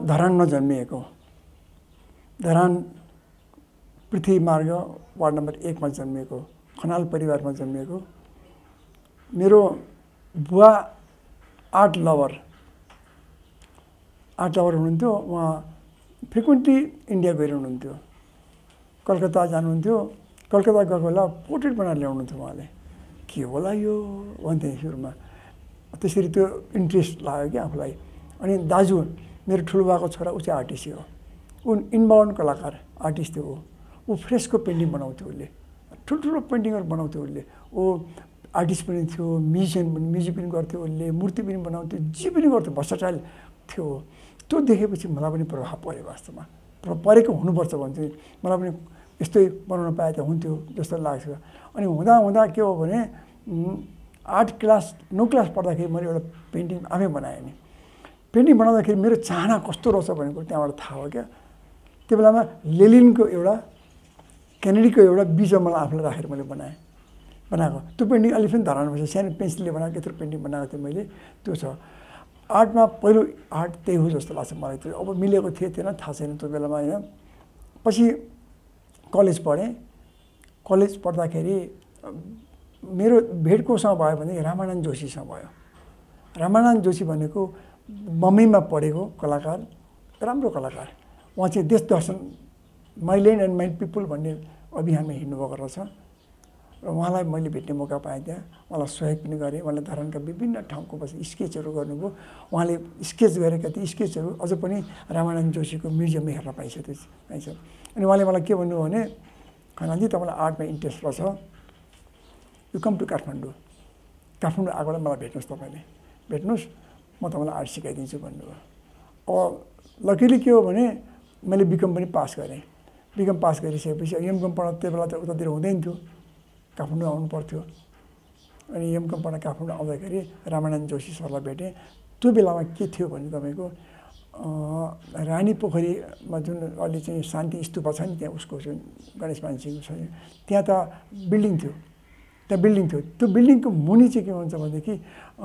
धरानमा जन्मिएको, धरान पृथ्वी मार्ग वार्ड नम्बर 1 मा जन्मिएको, खनाल परिवारमा जन्मिएको। मेरो बुवा आर्ट लभर हुनुहुन्थ्यो। उहाँ फ्रिक्वेन्टली इन्डिया गइरहनुहुन्थ्यो, कलकत्ता जानुहुन्थ्यो। कलकत्ता गएको बेला पोर्ट्रेट बनाएर ल्याउनुहुन्थ्यो उहाँले। के होला यो भन्थे सुरुमा, त्यसरी त्यो इन्ट्रेस्ट लाग्यो क्या आफूलाई। अनि दाजु मेरो ठुलो बाको छोरा ऊ चाहिँ आर्टिस्ट हो, ऊ इनबाउन्ड कलाकार आर्टिस्ट थियो। ऊ फ्रेस्को पेन्टिङ बनाउँथ्यो, उसले ठुल्ठुलो पेन्टिङहरू बनाउँथ्यो। उसले ऊ आर्टिस्ट पनि थियो, म्युजिक पनि गर्थ्यो, उसले मूर्ति पनि बनाउँथ्यो, जे पनि गर्थ्यो, भर्सटाइल थियो। त्यो देखेपछि मलाई पनि प्रभाव पर्यो, वास्तवमा परेको हुनुपर्छ भन्छु। मलाई पनि यस्तै बनाउन पाए त हुन्थ्यो जस्तो लाग्छ। अनि हुँदा के हो भने 8 क्लास 9 क्लास पढ्दाखेरि मैले एउटा पेन्टिङ आफै बनाएँ। नि पेन्टिङ बनाउँदाखेरि मेरो चाहना कस्तो रहेछ भनेको त्यहाँबाट थाहा हो क्या। त्यो बेलामा लेनिनको एउटा केनेडीको एउटा बिजमा मलाई आफूलाई राखेर मैले बनाएको त्यो पेन्टिङ अहिले पनि धरानमा छ। सानो पेन्सिलले बनाएको यत्रो पेन्टिङ बनाएको थिएँ मैले, त्यो छ। आर्टमा पहिलो आर्ट त्यही हो जस्तो लाग्छ मलाई। त्यो अब मिलेको थिएन थाहा छैन त्यो बेलामा होइन। पछि कलेज पढेँ। कलेज पढ्दाखेरि मेरो भेट कोसँग भयो भने रामानन्द जोशीसँग भयो। रामानन्द जोशी भनेको मम्मीमा पढेको कलाकार, राम्रो कलाकार। उहाँ चाहिँ देश दर्शन my land and my people भन्ने अभियानमा हिँड्नुभएको रहेछ र उहाँलाई मैले भेट्ने मौका पाएँ। त्यहाँ उहाँलाई सहयोग पनि गरेँ। उहाँले धरानका विभिन्न ठाउँको बस स्केचहरू गर्नुभयो। उहाँले स्केच गरेका ती स्केचहरू अझ पनि रामानन्द जोशीको म्युजियममा हेर्न पाइन्छ। अनि उहाँले मलाई के भन्नुभयो भने, खनालजी तपाईँलाई आर्टमा इन्ट्रेस्ट रहेछ, यु कम टु काठमाडौँ आएको बेला मलाई भेट्नुहोस्, तपाईँले भेट्नुहोस्, म तपाईँलाई आर्ट सिकाइदिन्छु भन्नुभयो। अब लकिली के हो भने मैले बिकम पनि पास गरेँ। बिकम पास गरिसकेपछि एमकम पढ्न त्यो बेला त उतातिर हुँदैन थियो, काठमाडौँ आउनु पर्थ्यो। अनि एमकम पढ्न काठमाडौँ आउँदाखेरि रामानन्द जोशी सरलाई भेटेँ। त्यो बेलामा के थियो भने तपाईँको रानी पोखरीमा जुन अहिले चाहिँ शान्ति स्तूपा छ नि, त्यहाँ उसको जुन गणेशमान सिंहको छ त्यहाँ त बिल्डिङ थियो। त्यो बिल्डिङको मुनि चाहिँ के भन्छ भनेदेखि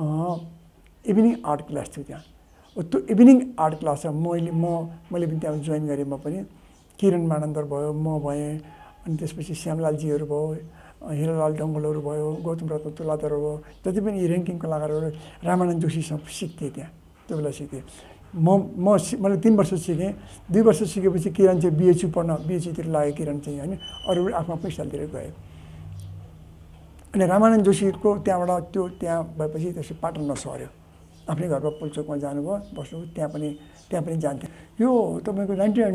इभिनिङ आर्ट क्लास थियो त्यहाँ। त्यो इभिनिङ आर्ट क्लास मैले पनि त्यहाँ जोइन गरेँ। म पनि किरण मानन्दर भयो, म भएँ। अनि त्यसपछि श्यामलालजीहरू भयो, हिरालाल डङ्गलहरू भयो, गौतम रत्न तुलाधर भयो, जति पनि ऱ्याङ्किङ कलाकारहरू रामानन्द जोशीसँग सिक्थेँ। त्यहाँ त्यो बेला सिकेँ। मैले 3 वर्ष सिकेँ। 2 वर्ष सिकेपछि किरण चाहिँ बिएचयूतिर लाग्यो किरण चाहिँ होइन। अरू आफ्नो आफ्नो स्टाइलतिर गयो। अनि रामानन्द जोशीको त्यहाँबाट त्यहाँ भएपछि त्यसपछि पाटनमा सर्यो। आफ्नै घरमा पुल्चोकमा जानुभयो, बस्नुभयो। त्यहाँ पनि जान्थ्यो। यो तपाईँको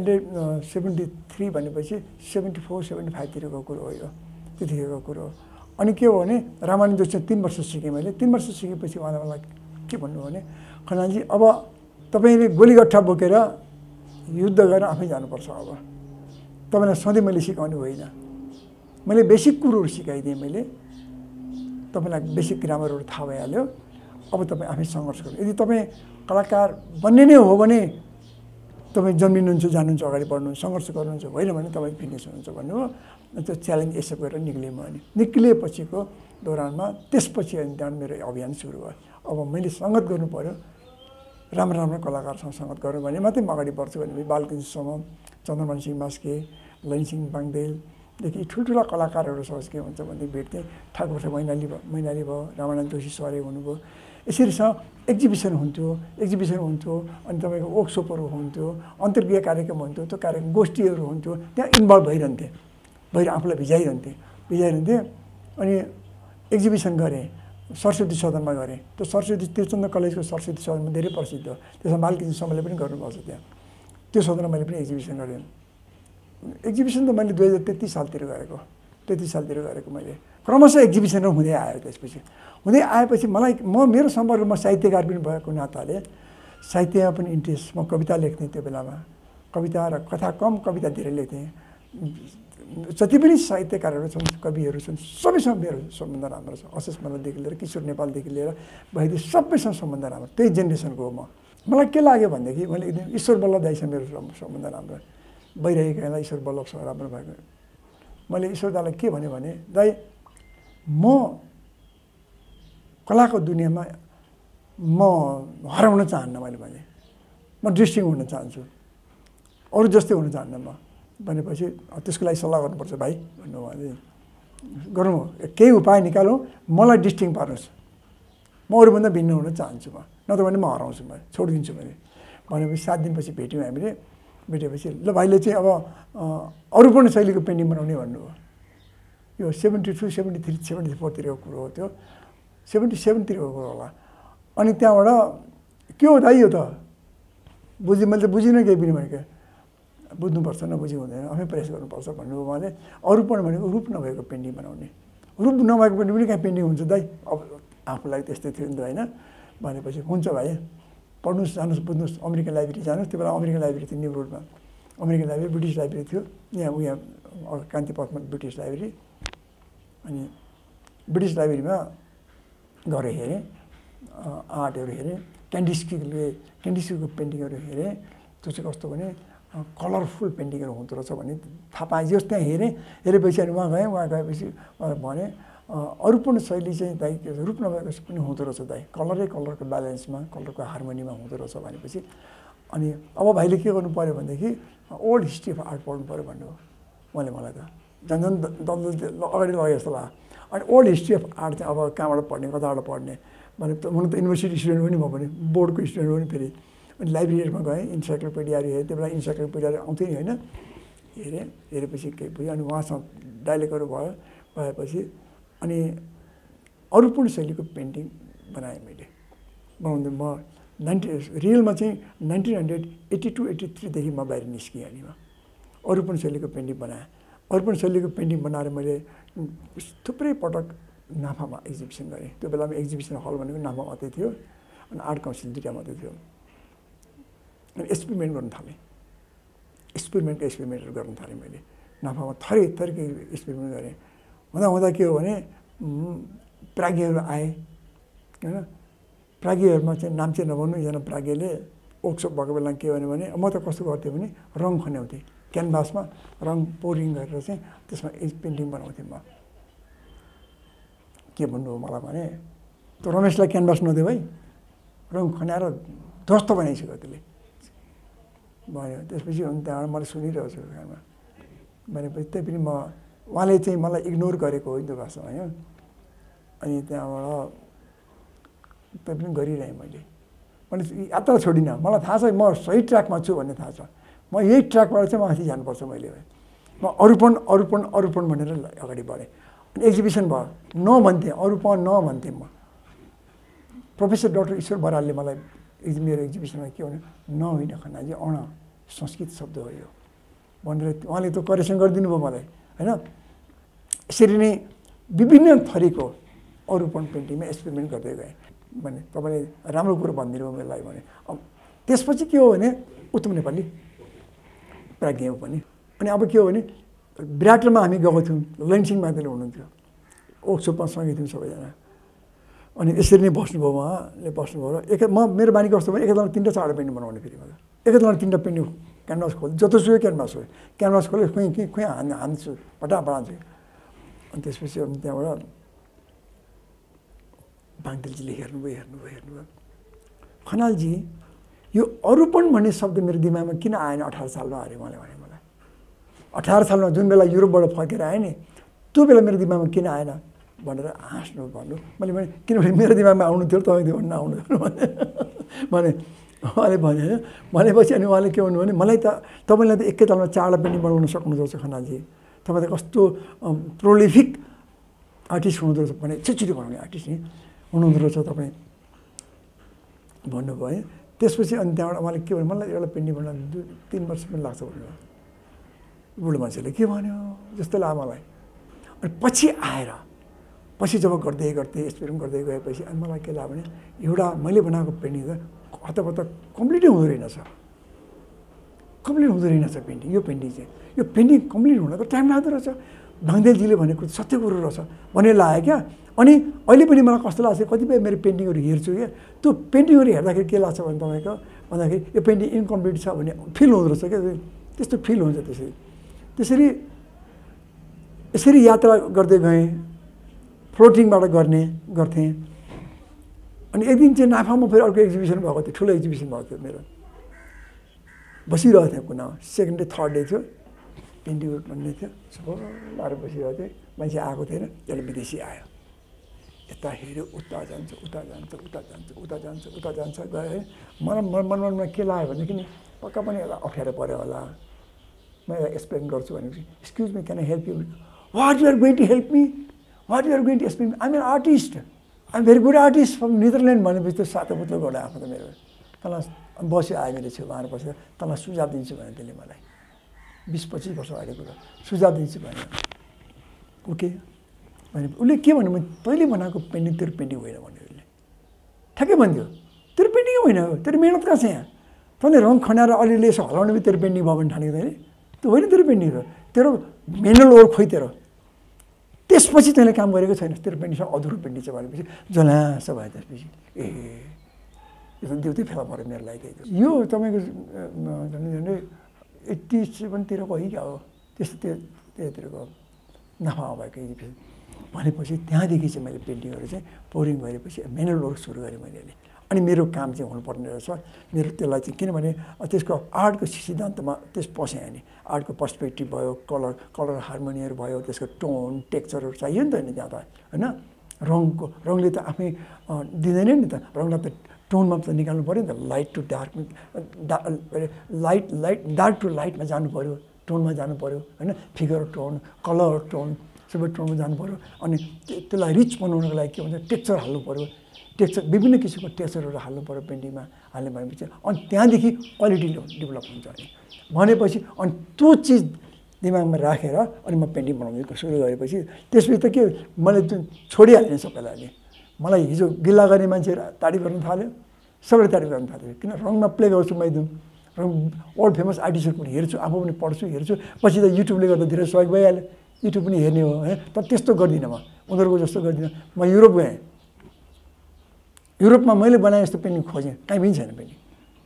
1973 भनेपछि 74-75तिरको कुरो हो यो, त्यतिखेरको कुरो हो। अनि के हो भने रामानन्द जोशी 3 वर्ष सिकेँ मैले। 3 वर्ष सिकेपछि उहाँले मलाई के भन्नुभयो भने, खनालजी अब तपाईँले गोलीगट्ठा बोकेर युद्ध गरेर आफै जानुपर्छ। अब तपाईँलाई सधैँ मैले सिकाउने होइन, मैले बेसिक कुरोहरू सिकाइदिएँ। मैले तपाईँलाई बेसिक ग्रामरहरू थाहा भइहाल्यो। अब तपाईँ आफै सङ्घर्ष गर्नु। यदि तपाईँ कलाकार बन्ने नै हो भने तपाईँ जन्मिनुहुन्छ, जानुहुन्छ, अगाडि बढ्नुहुन्छ, सङ्घर्ष गर्नुहुन्छ, होइन भने तपाईँ फिनिस हुनुहुन्छ भन्नुभयो। त्यो च्यालेन्ज एक्सेप्ट गरेर निक्लेँ म। अनि निक्लिएपछिको दौरानमा त्यसपछि अनि त्यहाँबाट मेरो अभियान सुरु भयो। अब मैले सङ्गत गर्नु पऱ्यो, राम्रो कलाकारसँग सङ्गत गर्नु भने मात्रै म अगाडि बढ्छु भने बालकृष्णसम्म, चन्द्रमान सिंह मास्के, लैनसिंह बाङदेलदेखि ठुल्ठुला कलाकारहरू सँग के हुन्छ भने भेट्थेँ। ठाकुर मैनाली भयो, रामानन्द जोशी सरै हुनुभयो। यसरीसँग एक्जिबिसन हुन्थ्यो। अनि तपाईँको वर्कसपहरू हुन्थ्यो, अन्तर्क्रिया कार्यक्रम हुन्थ्यो, त्यो कार्यक्रम गोष्ठीहरू हुन्थ्यो। त्यहाँ इन्भल्भ भइरहन्थेँ, आफूलाई भिजाइरहन्थेँ। अनि एक्जिबिसन गरेँ, सरस्वती सदनमा गरेँ। त्यो सरस्वती त्रिचन्द्र कलेजको सरस्वती सदनमा धेरै प्रसिद्ध हो। त्यसमा बालकृष्ण समयले पनि गर्नुभएको छ त्यहाँ। त्यो सदनमा मैले पनि एक्जिबिसन गरेँ। एक्जिबिसन त मैले 2033 सालतिर गरेको मैले। क्रमशः एक्जिबिसनहरू हुँदै आयो। त्यसपछि हुँदै आएपछि मेरो सम्पर्कमा साहित्यकार पनि भएको नाताले साहित्यमा पनि इन्ट्रेस्ट। म कविता लेख्थेँ त्यो बेलामा, कविता र कथा कम, कविता धेरै लेख्थेँ। जति पनि साहित्यकारहरू छन्, कविहरू छन्, सबैसँग मेरो सम्बन्ध राम्रो छ। अशेष मनोदेखि लिएर किशोर नेपालदेखि लिएर भएदेखि सबैसँग सम्बन्ध राम्रो। त्यही जेनेरेसनको हो म। मलाई के लाग्यो भनेदेखि मैले एकदिन ईश्वर बल्लभ दाइसँग मेरो सम्बन्ध राम्रो भइरहेको ईश्वर बल्लभसँग राम्रो भएको। मैले ईश्वर दाइलाई के भने दाइ म कलाको दुनियाँमा म हराउन चाहन्न। मैले भने म डिस्टिङ हुन चाहन्छु, अरू जस्तै हुन चाहन्न म भनेपछि त्यसको लागि सल्लाह गर्नुपर्छ भाइ भन्नु उहाँले। गरौँ, केही उपाय निकालौँ, मलाई डिस्टिङ पार्नुहोस्, म अरूभन्दा भिन्न हुन चाहन्छु म, नत्र भने म हराउँछु, म छोडिदिन्छु मैले भनेपछि 7 दिनपछि भेट्यौँ हामीले। भेटेपछि ल भाइले चाहिँ अब अरूपन शैलीको पेन्टिङ बनाउने भन्नुभयो। यो 72, 73, 74तिरको कुरो हो त्यो, 77तिरको कुरो होला। अनि त्यहाँबाट के हो दाइ यो त मैले त बुझिनँ केही पनि भनेको। बुझ्नुपर्छ, नबुझी हुँदैन, आफै प्रयास गर्नुपर्छ भन्नुभयो उहाँले। अरूपन भनेको रूप नभएको पेन्टिङ बनाउने, रूप नभएको पेन्टिङ पनि कहाँ पेन्टिङ हुन्छ दाइ, अब आफूलाई त्यस्तै थियो नि त होइन। भनेपछि हुन्छ भाइ, पढ्नुहोस्, जानुहोस्, बुझ्नुहोस्, अमेरिकन लाइब्रेरी जानुहोस्। त्यो बेला अमेरिकन लाइब्रेरी थियो न्यु रोडमा, अमेरिकन लाइब्रेरी, ब्रिटिस लाइब्रेरी थियो यहाँ कान्तिपथमा ब्रिटिस लाइब्रेरी। अनि ब्रिटिस लाइब्रेरीमा गएर हेरेँ, आर्टहरू हेरेँ, क्यान्डिस्कीको पेन्टिङहरू हेरेँ। त्यो चाहिँ कस्तो भने कलरफुल पेन्टिङहरू हुँदो रहेछ भन्ने थाहा पाएँ। जस त्यहाँ हेरेपछि अनि उहाँ गएपछि भने अरूपन शैली चाहिँ दाइ रूप नभएको पनि हुँदो रहेछ दाइ, कलरको ब्यालेन्समा, कलरको हार्मोनीमा हुँदो रहेछ भनेपछि अनि अब भाइले के गर्नु पऱ्यो भनेदेखि ओल्ड हिस्ट्री अफ आर्ट पढ्नु पऱ्यो भन्नुभयो उहाँले मलाई त। झन् दल अगाडि लगे जस्तो लाग्यो। अनि ओल्ड हिस्ट्री अफ आर्ट चाहिँ अब कहाँबाट पढ्ने, कताबाट पढ्ने भने हुन त युनिभर्सिटी स्टुडेन्ट पनि म पनि, बोर्डको स्टुडेन्ट पनि फेरि। अनि लाइब्रेरीमा गएँ, इन्साइक्लोपिडियाहरू हेरेँ, त्यो बेला इन्साइक्लोपिडियाहरू आउँथ्यो नि होइन। हेरेपछि केही बुझ्यो। अनि उहाँसँग डाइलेक्टहरू भएपछि अनि अरूपन शैलीको पेन्टिङ बनाएँ मैले। बनाउँदै म रियलमा चाहिँ 1982-83देखि म बाहिर निस्किएँ। अनि अरूपन शैलीको पेन्टिङ बनाएँ। अरूपन शैलीको पेन्टिङ बनाएर मैले थुप्रै पटक नाफामा एक्जिबिसन गरेँ। त्यो बेलामा एक्जिबिसन हल भनेको नाफा मात्रै थियो, अनि आर्ट काउन्सिल 2टा मात्रै थियो। अनि एक्सपेरिमेन्ट गर्न थालेँ, एक्सपेरिमेन्टहरू गर्न थालेँ मैले। नाफामा थरीको एक्सपेरिमेन्ट गरेँ। हुँदा के हो भने प्राज्ञहरू आए होइन। प्राज्ञहरूमा चाहिँ नाम चाहिँ नभन्नु, एकजना प्राज्ञले वर्कसप भएको बेला के भने म त कस्तो गर्थेँ भने रङ खन्याउँथेँ क्यानभासमा, रङ पोरिङ गरेर चाहिँ त्यसमा पेन्टिङ बनाउँथेँ म। के भन्नुभयो मलाई भने त रमेशलाई क्यानभास नदेऊ है, रङ खन्याएर ध्वस्त बनाइसक्यो त्यसले भन्यो। त्यसपछि अनि त्यहाँबाट मैले सुनिरहेको छु घरमा भनेपछि त्यही पनि उहाँले चाहिँ मलाई इग्नोर गरेको हो त्यो भाषा होइन। अनि त्यहाँबाट त्यही पनि गरिरहेँ मैले यात्रा छोडिनँ। मलाई थाहा छ म सही ट्र्याकमा छु भन्ने थाहा छ। म यही ट्र्याकबाट चाहिँ माथि जानुपर्छ मैले। म अरूपन भनेर अगाडि बढेँ। अनि एक्जिबिसन भयो, न भन्थेँ, अरूपन न भन्थेँ म। प्रोफेसर डाक्टर ईश्वर बरालले मलाई मेरो एक्जिबिसनमा के भने न होइन खनाजी, अण संस्कृत शब्द हो यो भनेर उहाँले त करेक्सन गरिदिनु भयो मलाई होइन। यसरी नै विभिन्न थरीको अरूपन पेन्टिङमा एक्सपेरिमेन्ट गर्दै गएँ भने तपाईँले राम्रो कुरो भनिदिनु भयो मलाई भने। अब त्यसपछि के हो भने उत्तम नेपाली प्राज्ञ हो पनि। अनि अब के हो भने विराटमा हामी गएको थियौँ, लैनसिंह मातेले हुनुहुन्थ्यो, वर्कसपमा सँगै थियौँ सबैजना। अनि यसरी नै बस्नुभयो, उहाँले बस्नुभयो। मेरो बानी कस्तो भने एकैतालमा 3टा 4टा पेन्टिङ बनाउने। फेरि मलाई एकैतालमा 3टा पेन्टिङ क्यानभास खोल्छु, जतोसुकै क्यानभास हो, क्यानभास खोले खुइ हान्छु, फटाफट हान्छु। अनि त्यसपछि अनि त्यहाँबाट बाङ्देलजीले हेर्नुभयो खनालजी यो अरूपन भन्ने शब्द मेरो दिमागमा किन आएन 18 सालमा अरे उहाँले भने मलाई। 18 सालमा जुन बेला युरोपबाट फर्केर आएँ नि, त्यो बेला मेरो दिमागमा किन आएन भनेर भन्नु। मैले भने किनभने मेरो दिमागमा आउनु थियो, तपाईँ त्यो नआउनु भने उहाँले भने होइन। भनेपछि अनि उहाँले के भन्नु भने मलाई त तपाईँलाई त एकैतालमा 4टा पेन्टिङ बनाउन सक्नुहुँदो रहेछ खनालजी, तपाईँ त कस्तो प्रोलिफिक आर्टिस्ट हुनुहुँदो रहेछ भने, छिटो बनाउने आर्टिस्ट नि हुनुहुँदो रहेछ तपाईँ भन्नुभयो है। त्यसपछि अनि त्यहाँबाट उहाँले के भन्यो, मलाई एउटा पेन्टिङ बनाउन 2-3 वर्ष पनि लाग्छ भन्नुभयो। बुढो मान्छेले के भन्यो जस्तो लाग्यो मलाई। अनि पछि जब गर्दै एक्सपेरिमेन्ट गर्दै गएपछि अनि मलाई के लाग्यो भने एउटा मैले बनाएको पेन्टिङ त हतपत कम्प्लिटै हुँदो रहेनछ पेन्टिङ। यो पेन्टिङ कम्प्लिट हुनको टाइम लाग्दो रहेछ। बाङ्देलजीले भनेको सत्य कुरो रहेछ भन्ने लाग्यो क्या। अनि अहिले पनि मलाई कस्तो लाग्छ, कतिपय मेरो पेन्टिङहरू हेर्छु क्या, त्यो पेन्टिङहरू हेर्दाखेरि के लाग्छ भने तपाईँको भन्दाखेरि यो पेन्टिङ इन्कम्प्लिट छ भन्ने फिल हुँदो रहेछ क्या। त्यस्तो फिल हुन्छ। यसरी यात्रा गर्दै गएँ, फ्लोटिङबाट गर्थेँ। अनि एक दिन चाहिँ नाफामा फेरि अर्को एक्जिबिसन भएको थियो, ठुलो एक्जिबिसन भएको थियो मेरो। बसिरहेको थिएँ कुनामा सेकेन्ड डे थर्ड डे थियो पेन्टिङ भन्ने थियो लाएर बसिरहेको थिएँ मान्छे आएको थिएन त्यसले विदेशी आयो यता हेऱ्यो उता जान्छ उता जान्छ उता जान्छ उता जान्छ उता जान्छ गयो मलाई मनमा के लाग्यो भनेदेखि नि पक्का पनि यसलाई अप्ठ्यारो पऱ्यो होला म यसलाई एक्सप्लेन गर्छु भनेपछि excuse me can I help you what you are going to help me what you are going to explain I am an artist I am very good artist from Netherland भनेपछि त्यो सातो पुत्लो गयो आफू त मेरो तँलाई बस्यो आयो मेरो छेउमा आएर बसेर तँलाई सुझाव दिन्छु भने त्यसले मलाई 20-25 वर्ष अगाडिको कुरा सुझाव दिन्छु भने ओके भने उसले के भन्यो भने तैँले बनाएको पेन्टिङ तेरो पेन्टिङ होइन भन्यो उसले ठ्याक्कै भनिदियो तेरो पेन्टिङ होइन तेरो मेहनत कहाँ छ यहाँ तैँले रङ खनाएर अलिअलि यसो हलाउने पनि तेरो पेन्टिङ भयो भने ठानेको तैँले त्यो होइन तेरो पेन्टिङ हो तेरो मेनुअल ओर खोइ तेरो त्यसपछि तैँले काम गरेको छैन तेरो पेन्टिङ छ अधुरो पेन्टिङ छ भनेपछि जलास भयो त्यसपछि ए यो त देउतै फेला पऱ्यो मेरो लागि यो तपाईँको झन्डै 87तिरको हो क्या हो त्यस्तो त्यतिरको नाफा भएको एक्जिबिसन भनेपछि त्यहाँदेखि चाहिँ मैले पेन्टिङहरू चाहिँ पोरिङ गरेपछि मेनुअल वर्क सुरु गरेँ मैले अनि मेरो काम चाहिँ हुनुपर्ने रहेछ मेरो त्यसलाई चाहिँ किनभने त्यसको आर्टको सिद्धान्तमा त्यस पसेँ अनि आर्टको पर्सपेक्टिभ भयो कलर हार्मोनीहरू भयो त्यसको टोन टेक्चरहरू चाहियो नि त होइन त्यहाँ त होइन रङले त आफै दिँदैन नि त रङलाई त टोनमा त निकाल्नु पऱ्यो नि त light to dark dark to लाइटमा जानु पऱ्यो टोनमा जानु पऱ्यो होइन फिगर टोन कलर टोन सबै टोनमा जानु पऱ्यो अनि त्यसलाई रिच बनाउनको लागि के भन्छ टेक्चर हाल्नु पऱ्यो टेक्चर विभिन्न किसिमको टेक्चरहरू हाल्नु पऱ्यो पेन्टिङमा हाल्ने भनेपछि अनि त्यहाँदेखि क्वालिटी डेभलप हुन्छ अनि भनेपछि अनि त्यो चिज दिमागमा राखेर अनि म पेन्टिङ बनाउनु सुरु गरेपछि त्यसपछि त के मैले छोडिहालेँ सबैलाई अनि मलाई हिजो गिल्ला गर्ने मान्छेहरू तारिफ गर्न थाल्यो सबैले तारिफ गर्न थाल्यो किन रङमा प्ले गर्छु मैले रङ वर्ल्ड फेमस आर्टिस्टहरू पनि हेर्छु आफू पनि पढ्छु हेर्छु पछि त युट्युबले गर्दा धेरै सहयोग भइहाल्यो युट्युब पनि हेर्ने हो है तर त्यस्तो गर्दिनँ म उनीहरूको जस्तो गर्दिनँ म युरोप गएँ युरोपमा मैले बनाएँ जस्तो पेन्टिङ खोजेँ कहीँ पनि छैन पेन्टिङ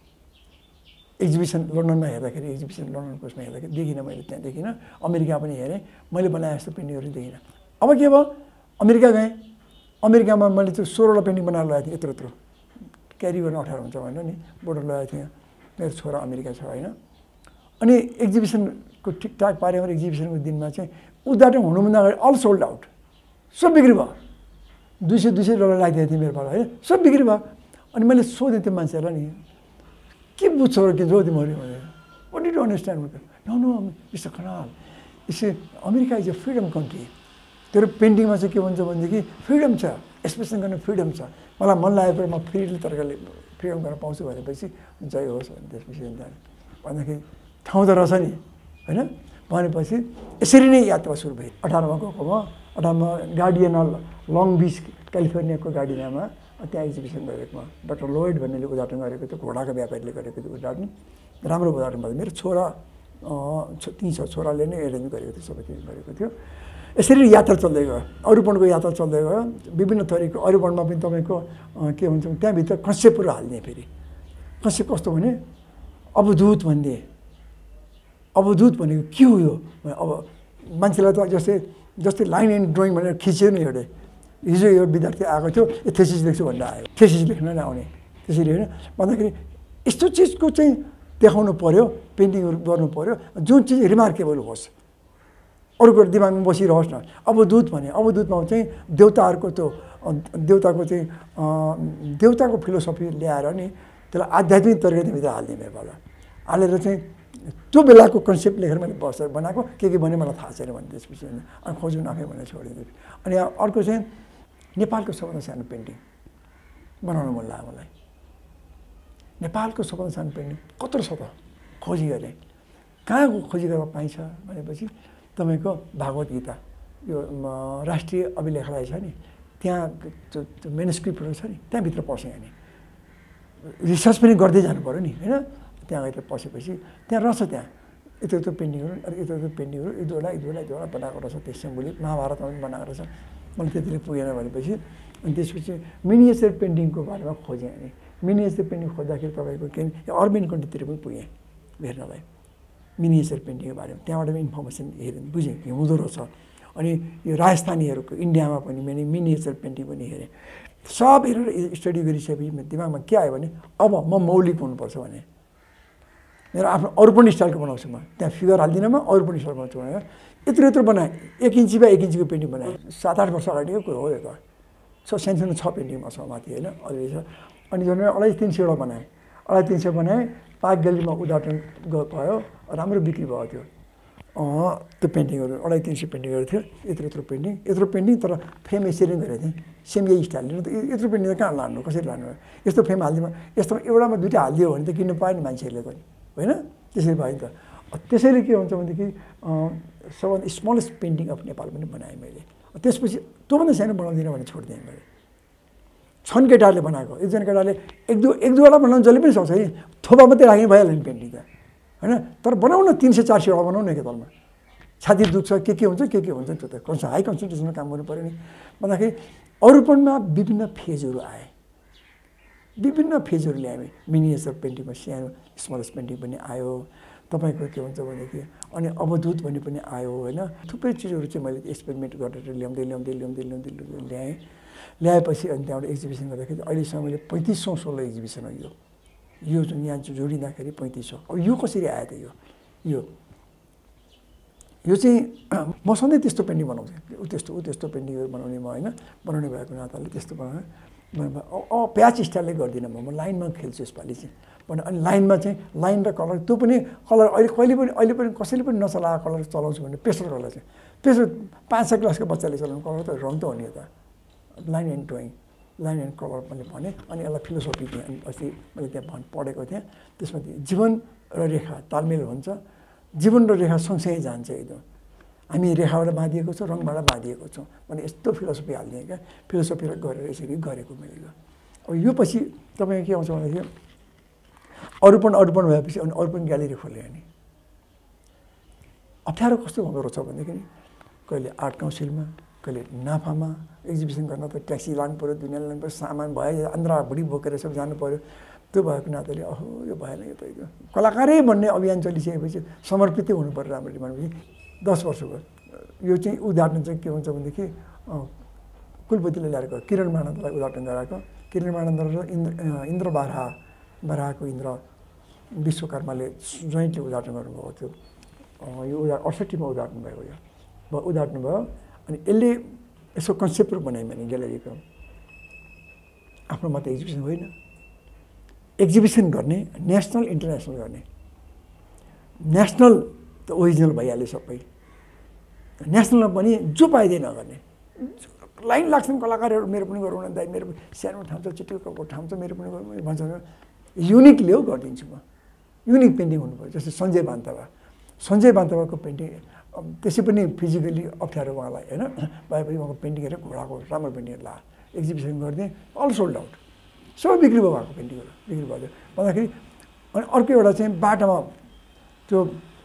एक्जिबिसन लन्डनमा हेर्दाखेरि एक्जिबिसन लन्डनको उसमा हेर्दाखेरि देखिनँ मैले त्यहाँ देखिनँ अमेरिका पनि हेरेँ मैले बनाए जस्तो पेन्टिङहरू देखिनँ अब के भयो अमेरिका गएँ अमेरिकामा मैले त्यो 16वटा पेन्टिङ बनाएर लगाएको थिएँ यत्रो यत्रो क्यारी गर्न अप्ठ्यारो हुन्छ भनेर नि बोर्डर लगाएको थिएँ मेरो छोरा अमेरिका छ होइन अनि एक्जिबिसनको ठिकठाक पारेँ एक्जिबिसनको दिनमा चाहिँ उद्घाटन हुनुभन्दा अगाडि अल सोल्ड आउट सब बिक्री भयो $200 लगाइदिएको थिएँ मेरो पाला होइन सब बिक्री भयो अनि मैले सोधेँ त्यो मान्छेहरूलाई नि के बुझ्छौ र के जो तिमीहरू भनेर what did you understand no no mister Khanal America is a freedom country तेरो पेन्टिङमा चाहिँ के भन्छ भनेदेखि फ्रिडम छ एक्सप्रेसन गर्ने फ्रिडम छ मलाई मन लागेको म फ्रिडली तरिकाले फ्रिडम गर्न पाउँछु भनेपछि जय होस् भने त्यसपछि भन्दाखेरि ठाउँ त रहेछ नि होइन भनेपछि यसरी नै यात्रा सुरु भयो 18मा गएको म 18मा गार्डियन लङ बिच क्यालिफोर्नियाको गार्डियनमा त्यहाँ एक्जिबिसन गरेको डाक्टर लोइड भन्नेले उद्घाटन गरेको थियो घोडाको व्यापारीले गरेको थियो उद्घाटन राम्रो उद्घाटन भयो मेरो छोरा ती छोराले नै एरेन्ज गरेको थियो सबै गरेको थियो यसरी यात्रा चल्दै गयो अरूपणको यात्रा चल्दै गयो विभिन्न थरीको अरूपणमा पनि तपाईँको के भन्छ त्यहाँभित्र कन्सेप्टहरू हाल्ने फेरि कन्सेप्ट कस्तो भने अवधूत भन्ने अवधूत भनेको के हो यो अब मान्छेलाई त जस्तै लाइन एन्ड ड्रइङ भनेर खिच्यो नि एउटा हिजो यो विद्यार्थी आएको थियो यो थेसिस लेख्छु भनेर आयो थेसिस लेख्न नै आउने त्यसरी होइन भन्दाखेरि यस्तो चिजको चाहिँ देखाउनु पऱ्यो पेन्टिङहरू गर्नु पऱ्यो जुन चिज रिमार्केबल होस् अरूको दिमागमा बसिरहोस् न अवधूत भने अवधूतमा चाहिँ देवताहरूको त्यो देवताको फिलोसफी ल्याएर नि त्यसलाई आध्यात्मिक तरिकाले भित्र हाल्ने मेरो पाला हालेर चाहिँ त्यो बेलाको कन्सेप्ट लेखेर मैले बसेर बनाएको के भने मलाई थाहा छैन भने त्यसपछि अनि खोज्नु आफै भनेर छोडिदिएँ अनि अर्को चाहिँ नेपालको सबभन्दा सानो पेन्टिङ बनाउनु मन लाग्यो मलाई नेपालको सबभन्दा सानो पेन्टिङ कत्रो छ त खोजी गरेँ कहाँ खोजी गरेर पाइन्छ भनेपछि तपाईँको भागवत गीता यो राष्ट्रिय अभिलेखालय छ नि त्यहाँ त्यो मेनुस्क्रिप्टहरू छ नि त्यहाँभित्र पसेँ अनि रिसर्च पनि गर्दै जानु पऱ्यो नि होइन त्यहाँ गएर पसेपछि त्यहाँ रहेछ त्यहाँ यत्रो पेन्टिङहरू यत्रो पेन्टिङहरू एक दुईवटा बनाएको रहेछ त्यस सिम्बोलिक महाभारतमा पनि बनाएको रहेछ मैले त्यतिले पुगेन भनेपछि अनि त्यसपछि मिनिएचर पेन्टिङको बारेमा खोजेँ अनि मिनिएचर पेन्टिङ खोज्दाखेरि तपाईँको के अर्बन कन्ट्रीतिर पनि पुगेँ हेर्नलाई मिनिएचर पेन्टिङको बारेमा त्यहाँबाट पनि इन्फर्मेसन हेरेँ बुझेँ कि हुँदो रहेछ अनि यो राजस्थानीहरूको इन्डियामा पनि मैले मिनिएचर पेन्टिङ पनि हेरेँ सब हेरेर स्टडी गरिसकेपछि दिमागमा के आयो भने अब म मौलिक हुनुपर्छ भने मेरो आफ्नो अरूपन स्टाइलको बनाउँछु म, त्यहाँ फिगर हाल्दिनँ म, अरूपन स्टाइल बनाउँछु भनेर यत्रो बनाएँ। 1 इन्ची बाई 1 इन्चीको पेन्टिङ बनाएँ। 7-8 वर्ष अगाडिको कुरो हो यो त। सानो छ पेन्टिङ मसँग माथि होइन, अलिअलि छ। अनि झन् 250-300 बनाएँ। 250-300 बनाएँ। पार्क ग्यालेरीमा उद्घाटन भयो, राम्रो बिक्री भयो त्यो। त्यो पेन्टिङहरू 250-300 पेन्टिङहरू थियो। यत्रो पेन्टिङ तर फ्रेम यसरी नै गरेको थिएँ, सेम यही स्टाइलले। यत्रो पेन्टिङ कहाँ लानु, कसरी लानु? यस्तो फ्रेम हालिदिनु, यस्तो एउटामा 2टा हालिदियो भने त किन्नु पायो नि मान्छेहरूले पनि, होइन? त्यसरी भयो नि त। त्यसैले के हुन्छ भनेदेखि सबभन्दा स्मलेस्ट पेन्टिङ अफ नेपाल पनि बनाएँ मैले। त्यसपछि त्योभन्दा सानो बनाउँदिनँ भने छोडिदिएँ मैले। छन् केटाहरूले बनाएको, एकजना केटाले एक दुईवटा बनाउनु जसले पनि सक्छ है, थोपा मात्रै राख्ने भइहाल्यो नि पेन्टिङ त, होइन? तर बनाउन 300-400 वटा बनाउनु के तलमा छाती दुख्छ, के हुन्छ त्यो त हाई कन्सन्ट्रेसनमा काम गर्नु पऱ्यो नि। भन्दाखेरि अरूपनमा विभिन्न फेजहरू आए, विभिन्न फेजहरू ल्याएँ। मिनिएचर पेन्टिङमा सानो स्मलेस्ट पेन्टिङ पनि आयो, तपाईँको के हुन्छ भनेदेखि अनि अवधूत भन्ने पनि आयो, होइन? थुप्रै चिजहरू चाहिँ मैले एक्सपेरिमेन्ट गरेर ल्याएँ। ल्याएपछि अनि त्यहाँबाट एक्जिबिसन गर्दाखेरि अहिलेसम्म मैले 3516 एक्जिबिसन हो यो जुन यहाँ जोडिँदाखेरि 3500। अब यो कसरी आयो त? यो चाहिँ म सधैँ त्यस्तो पेन्टिङ बनाउँथेँ, त्यस्तो पेन्टिङहरू बनाउने म, होइन? बनाउने भएको नाताले त्यस्तो बनाएँ। प्याच स्टाइलले गर्दिनँ म लाइनमा खेल्छु यसपालि चाहिँ। अनि लाइनमा चाहिँ लाइन र कलर, त्यो पनि कलर अहिले पनि कसैले पनि नचलाएको कलर चलाउँछु भने पेस्टल कलर चाहिँ। पेस्टल 5-6 क्लासको बच्चाले चलाउनु कलर त रङ त हो नि त। Line and drawing, line and colour मैले भनेँ। अनि यसलाई फिलोसफी दिएँ। अनि अस्ति मैले त्यहाँ पढेको थिएँ, त्यसमा जीवन र रेखा तालमेल हुन्छ, जीवन र रेखा सँगसँगै जान्छ एकदम। हामी रेखाबाट बाँधिएको छौँ, रङबाट बाँधिएको छौँ भने यस्तो फिलोसफी हालिदिएँ क्या। फिलोसफी गरेर यसरी गरेको मैले। अब यो पछि तपाईँ के आउँछ भनेदेखि अरूपन भएपछि अनि अरूपन ग्यालेरी खोलेँ। अनि अप्ठ्यारो कस्तो हुँदो रहेछ भनेदेखि कहिले आर्ट काउन्सिलमा, कहिले नाफामा एक्जिबिसन गर्न त ट्याक्सी लानु पऱ्यो, दुनियाँ लानु पऱ्यो, सामान भयो, आन्द्रा भुडी बोकेर सब जानु पऱ्यो। त्यो भएको नाताले यो भएन, यो त कलाकारै भन्ने अभियान चलिसकेपछि समर्पितै हुनु पऱ्यो राम्ररी भनेपछि 10 वर्ष भयो। यो चाहिँ उदाहरण चाहिँ के हुन्छ भनेदेखि कुलपतिले ल्याएको किरण मानन्दलाई उद्घाटन गराएको। किरण मानन्द र इन्द्र बाराको इन्द्र विश्वकर्माले जोइन्टली उद्घाटन गर्नुभएको थियो। यो 68 मा उद्घाटन भएको उद्घाटन भयो। अनि यसले यसो कन्सेप्ट बनाएँ मैले ग्यालेरीको। आफ्नो मात्रै एक्जिबिसन होइन, एक्जिबिसन गर्ने नेसनल इन्टरनेसनल गर्ने। नेसनल त ओरिजिनल भइहाल्यो सबै, नेसनलमा पनि जो पाइँदैन गर्ने। लाइन लाग्छन् कलाकारहरू, मेरो पनि गरौँ न दाइ, मेरो सानो ठाउँ छ, चिटिक्को ठाउँ छ, मेरो पनि गरौँ भन्छ। युनिक ल्याऊ गरिदिन्छु म। युनिक पेन्टिङ हुनु पऱ्यो। जस्तै सञ्जय बान्तवाको पेन्टिङ त्यसै पनि फिजिकली अप्ठ्यारो उहाँलाई, होइन? भएपछि उहाँको पेन्टिङ हेरेर घोडाको राम्रो पेन्टिङ ला एक्जिबिसन गरिदिएँ। अल सोल्ड आउट, सबै बिक्री भयो उहाँको पेन्टिङहरू, बिक्री भयो भन्दाखेरि। अनि अर्को एउटा चाहिँ बाटोमा त्यो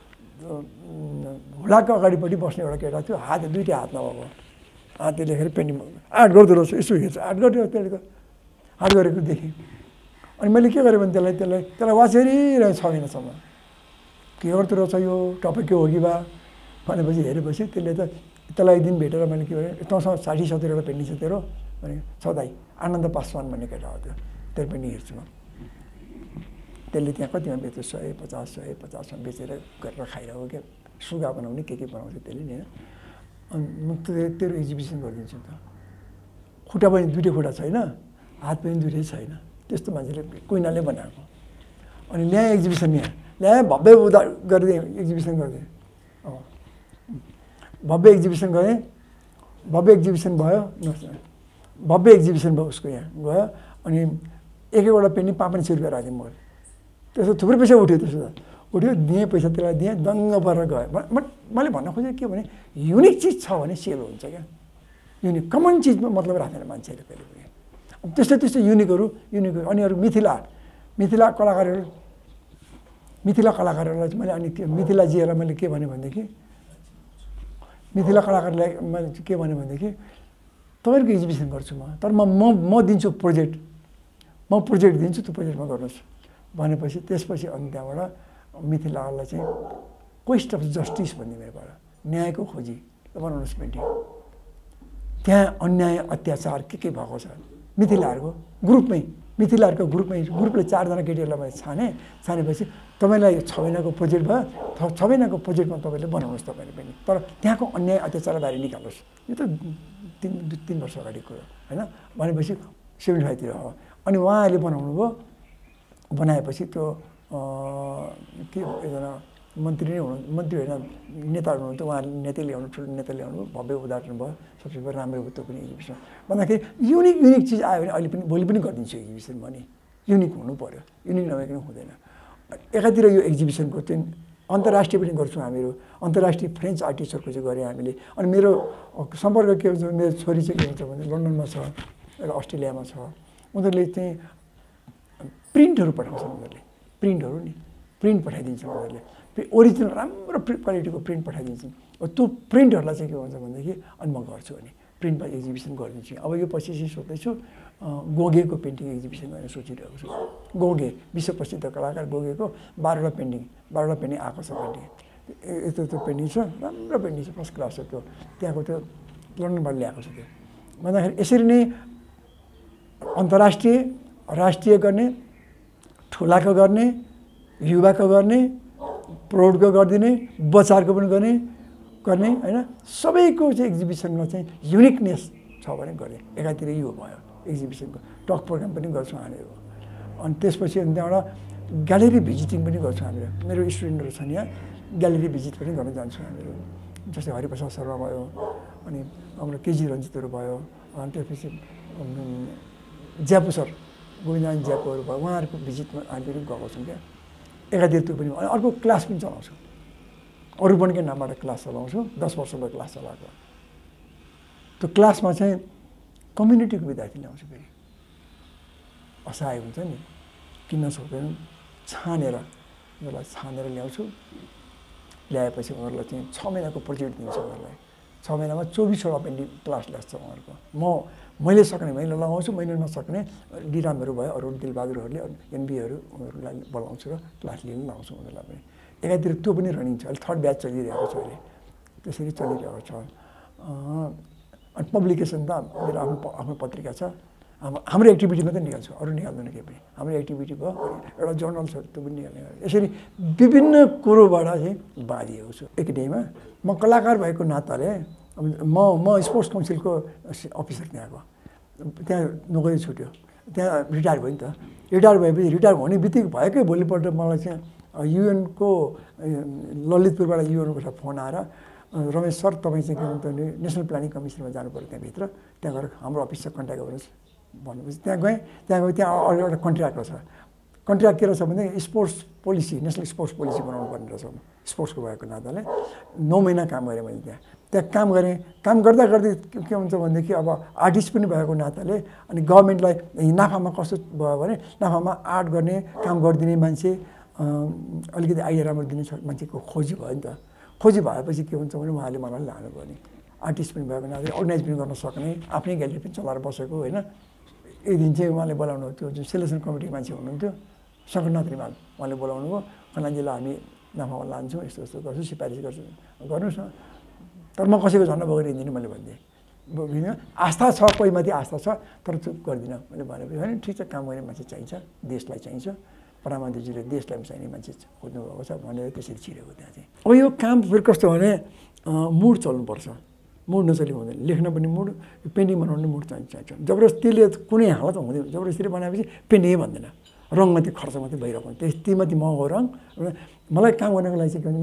घोडाको अगाडिपट्टि बस्ने एउटा केटा थियो, दुईवटा हात नभएको, हातले लेखेर पेन्टिङ आर्ट गर्दो रहेछ। यसो हेर्छ आर्ट गरिदियो, त्यसले त आर्ट गरेको देखेँ। अनि मैले के गरेँ भने त्यसलाई वाच हेरिरहेँ 6 महिनासम्म। के गर्दो रहेछ यो, टपिक के हो कि बा भनेपछि हेरेपछि त्यसलाई एक दिन भेटेर मैले के गरेँ, तँसँग 60-70 वटा पेन्टिङ छ तेरो भने? छ दाइ। आनन्द पासवान भन्ने केटा हो त्यो, तेरो पेन्टिङ हेर्छु म। त्यसले त्यहाँ कतिमा बेच्यो, 150-150मा बेचेर गरेर खाइरहेको क्या। सुगा बनाउने के बनाउँछ त्यसले नि, होइन? अनि म तेरो एक्जिबिसन गरिदिन्छु त। खुट्टा पनि 2 खुट्टा छैन, हात पनि 2 छैन, त्यस्तो मान्छेले कुइनाले बनाएको। अनि ल्याएँ एक्जिबिसन, यहाँ ल्याएँ, भव्य गरिदिएँ एक्जिबिसन गरिदिएँ। भव्य एक्जिबिसन भयो उसको, यहाँ गयो। अनि एक-एकवटा पेन्टिङ 500 रुपियाँ राख्थेँ मैले। त्यसो थुप्रै पैसा उठ्यो, दिएँ पैसा, त्यसलाई दिएँ, दङ्ग परेर गयो। मैले भन्न खोजेँ के भने युनिक चिज छ भने सेल हुन्छ क्या। युनिक कमन चिजमा मतलब राख्दैन मान्छेले कहिले पनि। त्यस्तो युनिकहरू। अनि अरू मिथिला कलाकारहरूलाई चाहिँ मैले, अनि मिथिलाजीहरूलाई मैले के भने भनेदेखि, मिथिला कलाकारलाई मैले के भने भनेदेखि तपाईँहरूको एक्जिबिसन गर्छु म, तर म दिन्छु प्रोजेक्ट, म प्रोजेक्ट दिन्छु, त्यो प्रोजेक्टमा गर्नुहोस् भनेपछि त्यसपछि अनि त्यहाँबाट मिथिलाहरूलाई चाहिँ क्वेस्ट अफ जस्टिस भन्ने मेरोबाट, न्यायको खोजी बनाउनुहोस् पेन्टिङ। त्यहाँ अन्याय अत्याचार के भएको छ मिथिलाहरूको ग्रुपमै, ग्रुपले 4 जना केटीहरूलाई मैले छानेपछि तपाईँलाई 6 महिनाको प्रोजेक्ट भयो 6 महिनाको प्रोजेक्टमा तपाईँले बनाउनुहोस् तपाईँले पनि तर त्यहाँको अन्याय अत्याचार बारे निकाल्नुहोस् यो त 3 वर्ष अगाडिको कुरो होइन भनेपछि 75 तिर हो अनि उहाँहरूले बनाउनु भयो बनाएपछि त्यो के एकजना मन्त्री नै हुनु मन्त्री होइन नेता हुनुहुन्थ्यो उहाँले नेता ल्याउनु ठुलो नेता ल्याउनु भव्य उद्घाटन भयो सबसे पहिला राम्रो भयो त्यो पनि एक्जिबिसन भन्दाखेरि युनिक चिज आयो भने अहिले पनि भोलि पनि गरिदिन्छु एक्जिबिसन भने युनिक हुनु पर्यो युनिक नभइकन हुँदैन एकातिर यो एक्जिबिसनको चाहिँ अन्तर्राष्ट्रिय पनि गर्छौँ हामीहरू अन्तर्राष्ट्रिय फ्रेन्च आर्टिस्टहरूको चाहिँ गरेँ हामीले अनि मेरो सम्पर्क के हुन्छ मेरो छोरी चाहिँ के हुन्छ भने लन्डनमा छ एउटा अस्ट्रेलियामा छ उनीहरूले चाहिँ प्रिन्टहरू पठाउँछन् उनीहरूले प्रिन्टहरू नि प्रिन्ट पठाइदिन्छ उनीहरूले ओरिजिनल राम्रो क्वालिटीको प्रिन्ट पठाइदिन्छन् त्यो प्रिन्टहरूलाई चाहिँ के हुन्छ भनेदेखि अनि म गर्छु अनि प्रिन्टमा एक्जिबिसन गरिदिन्छु अब यो पछि चाहिँ सोच्दैछु गोगेको पेन्टिङ एक्जिबिसन गरेर सोचिरहेको छु गोगे विश्व प्रसिद्ध कलाकार गोगेको 12वटा पेन्टिङ आएको छ पेन्टिङ त्यो पेन्टिङ छ राम्रो पेन्टिङ छ फर्स्ट क्लास छ त्यो त्यहाँको त्यो लन्डनबाट ल्याएको छ त्यो भन्दाखेरि यसरी नै अन्तर्राष्ट्रिय राष्ट्रिय गर्ने ठुलाको गर्ने युवाको गर्ने प्रौढको गरिदिने बच्चाहरूको पनि गर्ने होइन सबैको चाहिँ एक्जिबिसनमा चाहिँ युनिकनेस छ भने गर्ने एकातिर यो भयो एक्जिबिसनको टक प्रोग्राम पनि गर्छौँ हामीहरू अनि त्यसपछि त्यहाँबाट ग्यालेरी भिजिटिङ पनि गर्छौँ हामीहरू मेरो स्टुडेन्टहरू छन् यहाँ ग्यालेरी भिजिट पनि गर्न जान्छौँ हामीहरू जस्तै हरिप्रसाद शर्मा भयो अनि हाम्रो केजी रञ्जितहरू भयो अनि त्यसपछि ज्यापु सर गोविन्दनाथ ज्यापुहरू भयो उहाँहरूको भिजिटमा हामी पनि गएको छौँ क्या एकातिर त्यो पनि अर्को क्लास पनि चलाउँछु अरूपनकै नामबाट क्लास चलाउँछु 10 वर्षको क्लास चलाएको त्यो क्लासमा चाहिँ कम्युनिटीको विद्यार्थी ल्याउँछु फेरि असहाय हुन्छ नि किन्न सक्दैन छानेर उनीहरूलाई छानेर ल्याउँछु ल्याएपछि उनीहरूलाई चाहिँ 6 महिनाको प्रोजेक्ट दिन्छु उनीहरूलाई 6 महिनामा 24वटा पेन्टिङ क्लास लाग्छ उहाँहरूको मैले सक्ने मैले लगाउँछु मैले नसक्ने डिरामहरू भयो अरू दिलबहादुरहरूले एनबीहरू उनीहरूलाई बोलाउँछु र क्लास लिन लाउँछु उनीहरूलाई पनि एकातिर त्यो पनि रनिङ छ अहिले 3rd ब्याच चलिरहेको छ अहिले त्यसरी चलिरहेको छ अनि पब्लिकेसन त मेरो आफ्नो पत्रिका छ हाम्रो एक्टिभिटी मात्रै निकाल्छु अरू निकाल्दैन केही पनि हाम्रो एक्टिभिटी भयो एउटा जर्नल छ त्यो पनि निकाल्ने यसरी विभिन्न कुरोबाट चाहिँ बाँधिएको छु एकाडेमीमा म कलाकार भएको नाताले म स्पोर्ट्स काउन्सिलको अफिसर त्यहाँको त्यहाँ नोकरी छुट्यो त्यहाँ रिटायर भयो नि त रिटायर भएपछि रिटायर हुने बित्तिकै भएकै भोलिपल्ट मलाई चाहिँ युएनको ललितपुरबाट युएनको फोन आएर रमेश सर तपाईँ चाहिँ के भन्छ भने नेसनल प्लानिङ कमिसनमा जानु पऱ्यो त्यहाँभित्र त्यहाँ गएर हाम्रो अफिसमा कन्ट्याक्ट गर्नुहोस् भन्नुपर्छ त्यहाँ गएँ त्यहाँ एउटा कन्ट्र्याक्ट छ कन्ट्र्याक्ट के रहेछ भने sports policy national sports policy बनाउनु पर्ने रहेछ स्पोर्ट्सको भएको नाताले 9 महिना काम गरेँ मैले त्यहाँ काम गरेँ काम गर्दा के हुन्छ भनेदेखि अब आर्टिस्ट पनि भएको नाताले अनि गभर्मेन्टलाई नाफामा कस्तो भयो भने नाफामा आर्ट गर्ने काम गरिदिने मान्छे अलिकति आइडिया राम्रो दिने मान्छेको खोजी भयो नि त खोजी भएपछि के हुन्छ भने उहाँले मलाई लानुभयो नि आर्टिस्ट पनि भएको नाताले अर्गनाइज पनि गर्न सक्ने आफ्नै ग्यालेरी पनि चलाएर बसेको होइन एक दिन चाहिँ उहाँले बोलाउनु त्यो जुन सेलेक्सन कमिटीको मान्छे हुनुहुन्थ्यो शङ्करनाथ रिमाल उहाँले बोलाउनु भयो कन्याजीलाई हामी नाफामा लान्छौँ यस्तो गर्छु सिफारिस गर्छु गर्नुहोस् न तर म कसैको झन्डा बगरिदिनँ मैले भनिदिएँ आस्था छ कोहीमाथि आस्था छ तर चुप गर्दिनँ मैले भनेपछि होइन ठिक छ काम गर्ने मान्छे चाहिन्छ देशलाई चाहिन्छ प्रधानमन्त्रीजीले देशलाई पनि चाहिने मान्छे खोज्नुभएको छ भनेर त्यसरी छिरेको त्यहाँ चाहिँ अब यो काम फेरि कस्तो भने मुड चल्नुपर्छ मुड नचल्यो हुँदैन लेख्न पनि मुड पेन्टिङ बनाउनु मुड चाहिन्छ जबरजस्तीले कुनै हालत हुँदैन जबरजस्तीले बनाएपछि पेन्टिङै भन्दैन रङ मात्रै खर्च मात्रै भइरहेको हुन्छ तीमाथि म हो रङ मलाई काम गर्नको लागि चाहिँ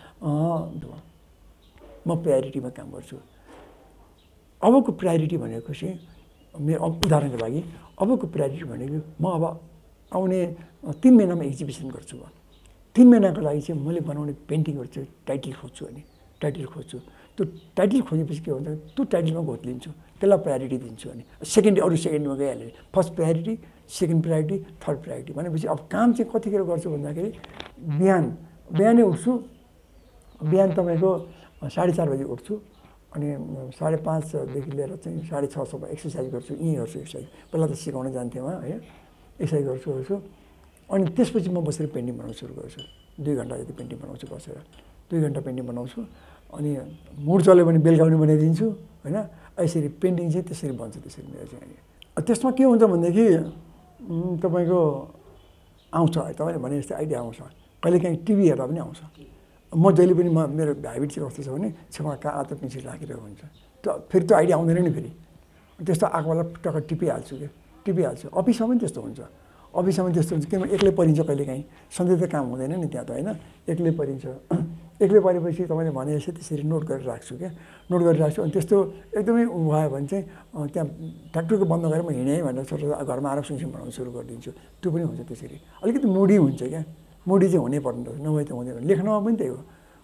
म प्रायोरिटीमा काम गर्छु अबको प्रायोरिटी भनेको चाहिँ मेरो उदाहरणको लागि अबको प्रायोरिटी भनेको म अब आउने 3 महिनामा एक्जिबिसन गर्छु 3 महिनाको लागि चाहिँ मैले बनाउने पेन्टिङहरू चाहिँ टाइटल खोज्छु अनि टाइटल खोज्छु त्यो टाइटल खोजेपछि के हुन्छ त्यो टाइटलमा घोत्लिन्छु त्यसलाई प्रायोरिटी दिन्छु अनि अरू सेकेन्डमा गइहाल्यो first priority second priority third priority भनेपछि अब काम चाहिँ कतिखेर गर्छु भन्दाखेरि बिहानै उठ्छु बिहान तपाईँको 4:30 बजी उठ्छु अनि 5:30देखि लिएर चाहिँ 6:30 सम्म एक्सर्साइज गर्छु यहीँ गर्छु एक्सर्साइज पहिला त सिकाउन जान्थेँ उहाँ है एक्सर्साइज गर्छु अनि त्यसपछि म बसेर पेन्टिङ बनाउनु सुरु गर्छु 2 घन्टा जति पेन्टिङ बनाउँछु बसेर 2 घन्टा पेन्टिङ बनाउँछु अनि मुड चल्यो भने बेलुका पनि बनाइदिन्छु होइन यसरी पेन्टिङ चाहिँ त्यसरी बन्छ त्यसरी मेरो चाहिँ त्यसमा के हुन्छ भनेदेखि तपाईँको आउँछ तपाईँले भने जस्तै आइडिया आउँछ कहिलेकाहीँ टिभी हेर्दा पनि आउँछ। म जहिले पनि मेरो ह्याबिट चाहिँ कस्तो छ भने छेउमा कागज पेन्सिल राखिरहेको हुन्छ। त्यो फेरि त्यो आइडिया आउँदैन नि फेरि, त्यस्तो आएको बेला टक्क टिपिहाल्छु क्या, टिपिहाल्छु। अफिसमा पनि त्यस्तो हुन्छ, अफिसमा पनि त्यस्तो हुन्छ। किनभने एक्लै परिन्छ कहिलेकाहीँ, सधैँ त काम हुँदैन नि त्यहाँ त होइन, एक्लै परिन्छ। एक्लै परेपछि तपाईँले भनेपछि त्यसरी नोट गरेर राख्छु क्या, नोट गरेर राख्छु। अनि त्यस्तो एकदमै भयो भने चाहिँ त्यहाँ ट्याक्टरको बन्द गरेर म हिँडेँ भनेर छोटो घरमा आएर सुनसुन बनाउनु सुरु गरिदिन्छु। त्यो पनि हुन्छ त्यसरी। अलिकति मुडी हुन्छ क्या, मुडी चाहिँ हुनै पर्ने रहेछ, नभए त हुँदैन। लेख्नमा पनि त्यही हो।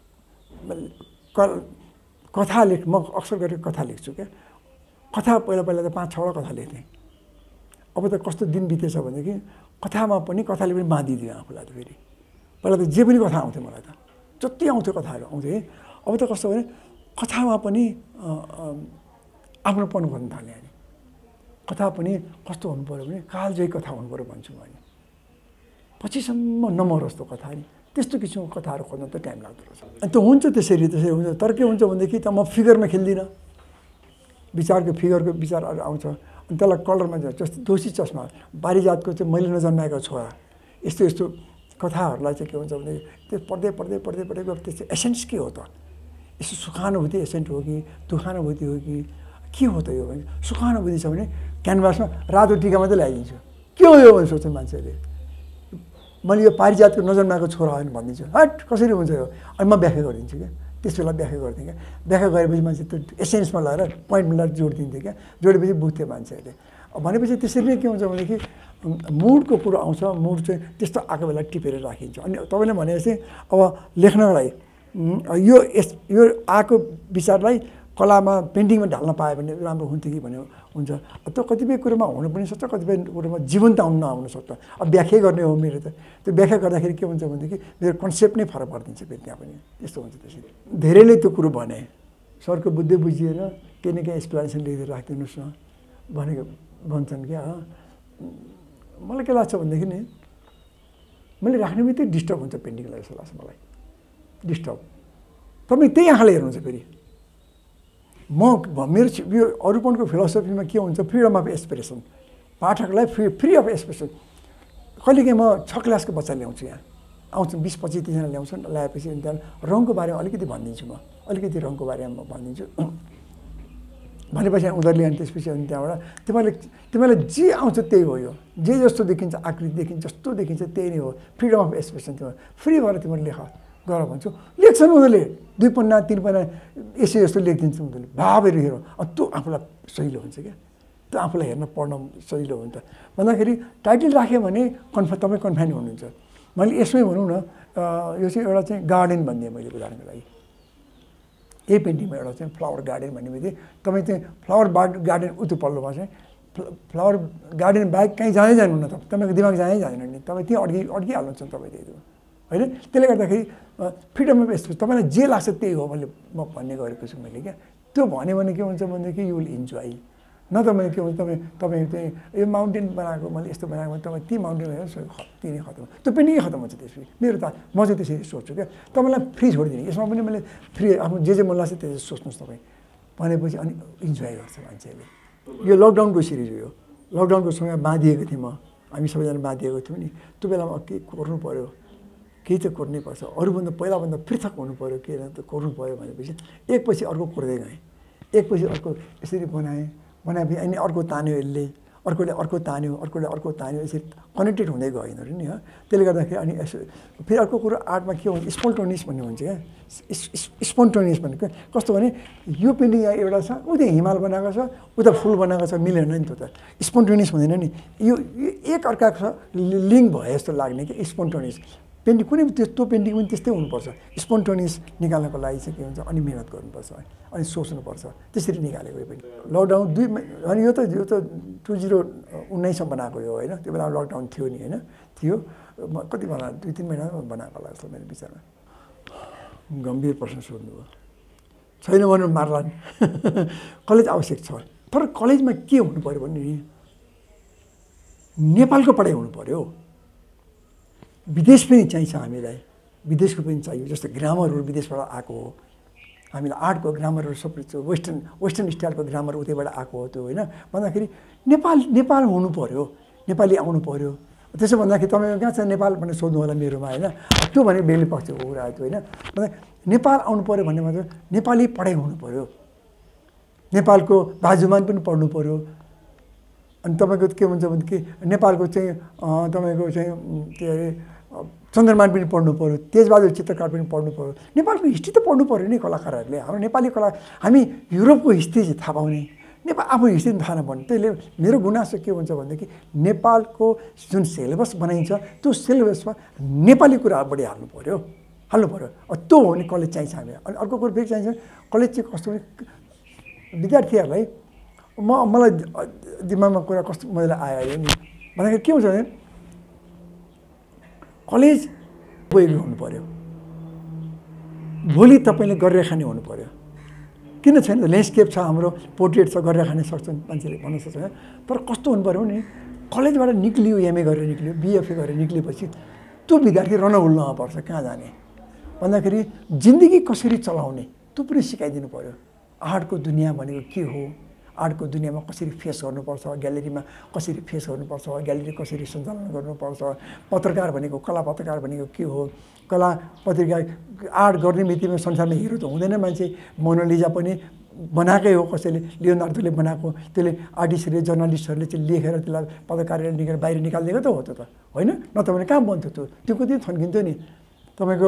कथा म अक्सर गरेर कथा लेख्छु क्या। कथा पहिला पहिला त 5-6वटा कथा लेख्थेँ। अब त कस्तो दिन बितेछ भनेदेखि कथामा पनि कथाले पनि बाँधिदियो आफूलाई त फेरि। पहिला त जे पनि कथा आउँथ्यो मलाई त, जति आउँथ्यो कथाहरू आउँथ्यो। अब त कस्तो भने कथामा पनि आफ्नोपन गर्न थालेँ अनि। कथा पनि कस्तो हुनु पऱ्यो भने कालजयी कथा हुनु पऱ्यो भन्छु म अनि। पछिसम्म नमरोस् त्यो कथा नि, त्यस्तो किसिमको कथाहरू खोज्न त टाइम लाग्दो रहेछ। अनि त्यो हुन्छ त्यसरी हुन्छ। तर के हुन्छ भनेदेखि त म फिगरमा खेल्दिनँ, फिगरको विचारहरू आउँछ। अनि त्यसलाई कलरमा जस्तो दोषी चस्मा, पारिजातको चाहिँ मैले नजन्माएको छोरा, यस्तो यस्तो कथाहरूलाई चाहिँ के हुन्छ भने त्यो पढ्दै पढ्दै पढ्दै पढ्दै गयो त्यसको एसेन्स के हो त? यसो सुखानुभूति एसेन्ट हो कि दुखानुभूति हो कि के हो त यो भने? सुखानुभूति छ भने क्यानभासमा रातो टिका मात्रै लगाइदिन्छु। के हो यो भने सोध्छ मान्छेले। मैले यो पारिजातको नजन्माएको छोरा हो भने भनिदिन्छु, हट कसरी हुन्छ यो? अनि म व्याख्या गरिदिन्छु क्या। त्यस बेला व्याख्या गर्थेँ क्या। व्याख्या गरेपछि मान्छे त्यो एसेन्समा लगाएर पोइन्टमा लगाएर जोडिदिन्थ्यो क्या। जोडेपछि बुझ्थ्यो मान्छेहरूले। भनेपछि त्यसरी नै के हुन्छ भनेदेखि मुडको कुरो आउँछ, मुड चाहिँ त्यस्तो आएको बेला टिपेर राखिन्छ। अनि तपाईँले भनेपछि अब लेख्नलाई यो आएको विचारलाई कलामा पेन्टिङमा ढाल्न पायो भने राम्रो हुन्थ्यो कि भन्ने हुन्छ। त्यो कतिपय कुरोमा हुनु पनि सक्छ, कतिपय कुरोमा जीवन्त नआउन सक्छ। अब व्याख्या गर्ने हो मेरो त, त्यो व्याख्या गर्दाखेरि के हुन्छ भनेदेखि मेरो कन्सेप्ट नै फरक परिदिन्छ फेरि त्यहाँ पनि। यस्तो हुन्छ त्यसरी। धेरैले त्यो कुरो भने सरको बुद्धि बुझिएर केही न केही एक्सप्लेनेसन लेखेर राखिदिनुहोस् न भनेको भन्छन् क्या। मलाई के लाग्छ भनेदेखि नि मैले राख्ने बित्तिकै डिस्टर्ब हुन्छ पेन्टिङलाई जस्तो लाग्छ मलाई, डिस्टर्ब। तपाईँ त्यही आँखाले हेर्नुहुन्छ फेरि। मेरो यो अरूपनको फिलोसफीमा के हुन्छ, फ्रिडम अफ एक्सप्रेसन, पाठकलाई फ्री अफ एक्सप्रेसन। कहिलेकाहीँ म 6 क्लासको बच्चा ल्याउँछु यहाँ, आउँछु 20-25जना ल्याउँछु। ल्याएपछि त्यहाँ रङको बारेमा अलिकति भनिदिन्छु म, अलिकति रङको बारेमा म भनिदिन्छु। भनेपछि उनीहरूले अनि त्यसपछि अनि त्यहाँबाट तिमीलाई जे आउँछ त्यही हो, यो जे जस्तो देखिन्छ, आकृति देखिन्छ, जस्तो देखिन्छ त्यही नै हो। फ्रिडम अफ एक्सप्रेसन तिमीहरू फ्री भएर तिमीहरू लेख गर भन्छु। लेख्छन् उनीहरूले 2 पन्ना 3 पन्ना यसै जस्तो लेखिदिन्छ उनीहरूले, भावहरू हेर। त्यो आफूलाई सजिलो हुन्छ क्या, त्यो आफूलाई हेर्न पढ्न सजिलो हुन्छ। भन्दाखेरि टाइटल राख्यो भने तपाईँ कन्फाइन हुनुहुन्छ। मैले यसमै भनौँ न, यो चाहिँ एउटा चाहिँ गार्डन भनिदिएँ मैले उदाहरणको लागि। यही पेन्टिङमा एउटा चाहिँ फ्लावर गार्डन भन्ने बित्तिकै तपाईँ चाहिँ फ्लावर गार्डन उतो पल्लोमा चाहिँ फ्लावर गार्डन बाहेक कहीँ जाँदै जानुहुन्न, तपाईँको दिमाग जाँदै जाँदैन नि, तपाईँ त्यहीँ अड्किहाल्नुहुन्छ तपाईँ त्यही होइन। त्यसले गर्दाखेरि फ्रिडम अफ एक्सप्रेसन, तपाईँलाई जे लाग्छ त्यही हो म भन्ने गरेको छु मैले क्या। त्यो भन्यो भने के हुन्छ भनेदेखि यु विल इन्जोय। न त मैले के भन्छ तपाईँ चाहिँ यो माउन्टेन बनाएको मैले यस्तो बनाएको भने तपाईँ ती माउन्टेनमा हेर्नुहोस् त्यही नै खतम, त्यो पनि खतम हुन्छ त्यसपछि। मेरो त म चाहिँ त्यसरी सोच्छु क्या। तपाईँलाई फ्री छोडिदिने, यसमा पनि मैले फ्री आफ्नो जे मन लाग्छ त्यसरी सोच्नुहोस् तपाईँ भनेपछि अनि इन्जोय गर्छ मान्छेले। यो लकडाउनको सिरिज हो। यो लकडाउनको समय बाँधिएको थिएँ म, हामी सबैजना बाँधिएको थियौँ नि। त्यो बेलामा के गर्नु पऱ्यो, केही त कोर्नै पर्छ, अरूभन्दा पहिलाभन्दा पृथक हुनु पऱ्यो, के त कोर्नु पऱ्यो भनेपछि एकपछि अर्को कोर्दै गएँ, एकपछि अर्को यसरी बनाएपछि अनि अर्को तान्यो, यसले अर्कोले अर्को तान्यो, अर्कोले अर्को तान्यो, यसरी कनेक्टेड हुँदै गयो यिनीहरू नि। त्यसले गर्दाखेरि अनि यसो फेरि अर्को कुरो आर्टमा के हुन्छ, स्पोन्टोनियस भन्ने हुन्छ क्या। स्पोन्टोनियस भनेको कस्तो भने यो पेन्टिङ यहाँ एउटा छ, उता हिमाल बनाएको छ, उता फुल बनाएको छ, मिलेन नि त्यो त। स्पोन्टोनियस हुँदैन नि, यो एक अर्काको लिङ्क भए जस्तो लाग्ने कि स्पोन्टोनियस पेन्टिङ। कुनै त्यो पेन्टिङ पनि त्यस्तै हुनुपर्छ। स्पोन्टोनियस निकाल्नको लागि चाहिँ के हुन्छ, अनि मिहिनेत गर्नुपर्छ, अनि सोच्नुपर्छ। त्यसरी निकालेको यो पेन्टिङ। लकडाउन अनि यो त 2019मा बनाएको हो होइन, त्यो बेला लकडाउन थियो नि होइन, थियो। कति बेला 2-3 महिनामा बनाएको होला जस्तो मेरो विचारमा। गम्भीर प्रश्न सोध्नुभयो। छैन भन्नु मार्ला नि। कलेज आवश्यक छ, तर कलेजमा के हुनु पऱ्यो भने नि नेपालको पढाइ हुनु पऱ्यो, विदेश पनि चाहिन्छ हामीलाई, विदेशको पनि चाहियो। जस्तो ग्रामरहरू विदेशबाट आएको हो, हामीलाई आर्टको ग्रामरहरू सबै वेस्टर्न स्टाइलको ग्रामर उतैबाट आएको हो त्यो होइन। भन्दाखेरि नेपाल हुनु पऱ्यो, नेपाली आउनु पऱ्यो। त्यसो भन्दाखेरि तपाईँ कहाँ छ नेपाल भनेर सोध्नु होला मेरोमा होइन। त्यो भने बेग्लै पक्षको कुरा त्यो होइन। नेपाल आउनु पऱ्यो भन्ने मतलब नेपाली पढाइ हुनु पऱ्यो, नेपालको बाजुमान पनि पढ्नु पऱ्यो। अनि तपाईँको के भन्छ भनेदेखि नेपालको चाहिँ तपाईँको चाहिँ के अरे चन्द्रमान पनि पढ्नु पऱ्यो, तेजबहादुर चित्रकार पनि पढ्नु पऱ्यो। नेपालको हिस्ट्री त पढ्नु पऱ्यो नि कलाकारहरूले। हाम्रो नेपाली कला हामी युरोपको हिस्ट्री चाहिँ थाहा पाउने, नेपाल आफ्नो हिस्ट्री थाहा नपर्ने। त्यसले मेरो गुनासो के हुन्छ भनेदेखि नेपालको जुन सिलेबस बनाइन्छ त्यो सिलेबसमा नेपाली कुरा बढी हाल्नु पऱ्यो। त्यो हो भने कलेज चाहिन्छ हामी। अनि अर्को कुरो फेरि चाहिन्छ कलेज चाहिँ कस्तो भने विद्यार्थीहरूलाई मलाई दिमागमा कुरा कस्तो मजाले आयो नि भन्दाखेरि के हुन्छ भने कलेज उपयोगी हुनु पऱ्यो, भोलि तपाईँले गरेर खाने हुनु पऱ्यो। किन छैन ल्यान्डस्केप छ हाम्रो, पोर्ट्रेट छ, गरेर खाने सक्छन् मान्छेले भन्न सक्छ। तर कस्तो हुनु पऱ्यो भने कलेजबाट निक्लियो, एमए गरेर निक्लियो, बिएफए गरेर निक्लिएपछि त्यो विद्यार्थी रनहुल नपर्छ कहाँ जाने भन्दाखेरि जिन्दगी कसरी चलाउने त्यो पनि सिकाइदिनु पऱ्यो। आर्टको दुनियाँ भनेको के हो, आर्टको दुनियाँमा कसरी फेस गर्नुपर्छ, ग्यालेरीमा कसरी फेस गर्नुपर्छ, ग्यालेरी कसरी सञ्चालन गर्नुपर्छ, पत्रकार भनेको कला पत्रकार भनेको के हो, कला पत्रिका आर्ट गर्ने मितिमा संसारमा हिरो त हुँदैन मान्छे। मोनालिजा पनि बनाएकै हो कसैले, लियोनार्दोले बनाएको, त्यसले आर्टिस्टहरूले जर्नलिस्टहरूले चाहिँ लेखेर त्यसलाई पत्रकारले निकालेर बाहिर निकालिदिएको त हो त होइन। नत्र भने कहाँ बन्थ्यो त्यो कति थन्किन्थ्यो नि। तपाईँको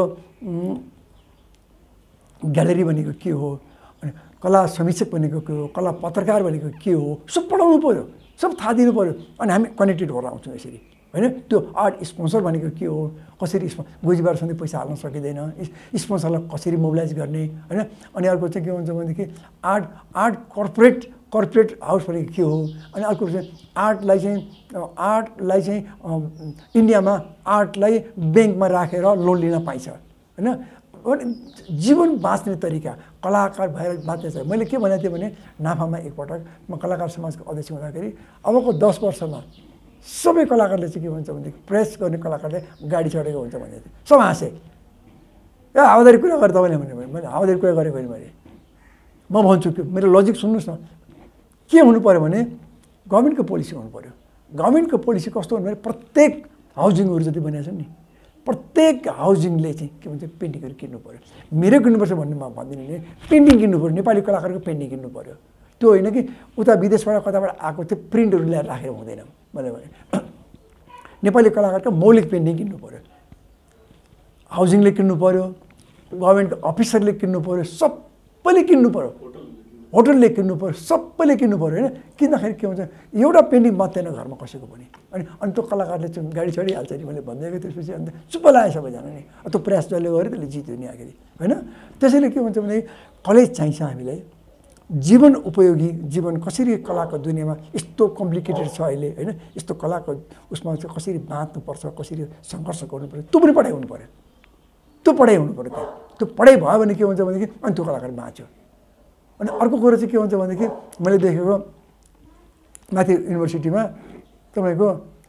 ग्यालेरी भनेको के हो, अनि कला समीक्षक भनेको के हो, कला पत्रकार भनेको के हो, सब पढाउनु पऱ्यो, सब थाहा दिनु पऱ्यो। अनि हामी कनेक्टेड भएर आउँछौँ यसरी होइन। त्यो आर्ट स्पोन्सर भनेको के हो, कसरी गोजीबार सधैँ पैसा हाल्न सकिँदैन, स्पोन्सरलाई कसरी मोबिलाइज गर्ने होइन। अनि अर्को चाहिँ के हुन्छ भनेदेखि आर्ट कर्पोरेट हाउस भनेको के हो। अनि अर्को चाहिँ आर्टलाई चाहिँ इन्डियामा आर्टलाई ब्याङ्कमा राखेर लोन लिन पाइन्छ होइन। जीवन बाँच्ने तरिका कलाकार भएर बाँच्ने छ। मैले के भनेको थिएँ भने नाफामा एकपटक म कलाकार समाजको अध्यक्ष हुँदाखेरि अबको 10 वर्षमा सबै कलाकारले चाहिँ के भन्छ भनेदेखि प्रेस गर्ने कलाकारले गाडी चढेको हुन्छ भनेको थिएँ। सब हाँसे, ए हावादारी कुरा गरेँ तपाईँले भने मैले हावादारी कुरा गरेको होइन। म भन्छु कि मेरो लजिक सुन्नुहोस् न, के हुनु पऱ्यो भने गभर्मेन्टको पोलिसी हुनु पऱ्यो। गभर्मेन्टको पोलिसी कस्तो हुनु भने प्रत्येक हाउसिङहरू जति बनिएको छ नि प्रत्येक हाउसिङले चाहिँ के भन्छ पेन्टिङहरू किन्नु पऱ्यो। मेरो किन्नुपर्छ भन्ने म भन्दिनँ नि, पेन्टिङ किन्नु पऱ्यो, नेपाली कलाकारको पेन्टिङ किन्नु पऱ्यो। त्यो होइन कि उता विदेशबाट कताबाट आएको त्यो प्रिन्टहरू ल्याएर राखेर हुँदैन। मैले भने नेपाली कलाकारको मौलिक पेन्टिङ किन्नु पऱ्यो, हाउसिङले किन्नु पऱ्यो, गभर्मेन्टको अफिसरले किन्नु पऱ्यो, सबैले किन्नु पऱ्यो, होटलले किन्नु पऱ्यो, सबैले किन्नु पऱ्यो होइन। किन्दाखेरि के हुन्छ एउटा पेन्टिङ मात्दैन घरमा कसैको पनि। अनि त्यो कलाकारले चाहिँ गाडी चढिहाल्छ नि मैले भनिदिएको। त्यसपछि अन्त चुप्प लाग्यो सबैजना नि, त्यो प्रयास जसले गर्यो त्यसले जित्यो नि आखिरी होइन। त्यसैले के हुन्छ भने कलेज चाहिन्छ हामीलाई। जीवन उपयोगी जीवन कसरी कलाको दुनियाँमा यस्तो कम्प्लिकेटेड छ अहिले होइन, यस्तो कलाको उसमा चाहिँ कसरी बाँच्नुपर्छ, कसरी सङ्घर्ष गर्नुपर्छ, त्यो पनि पढाइ हुनु पऱ्यो। त्यो पढाइ हुनु पऱ्यो। त्यो पढाइ भयो भने के हुन्छ भनेदेखि अनि त्यो कलाकार बाँच्यो। अनि अर्को कुरो चाहिँ के हुन्छ भनेदेखि मैले देखेको माथि युनिभर्सिटीमा तपाईँको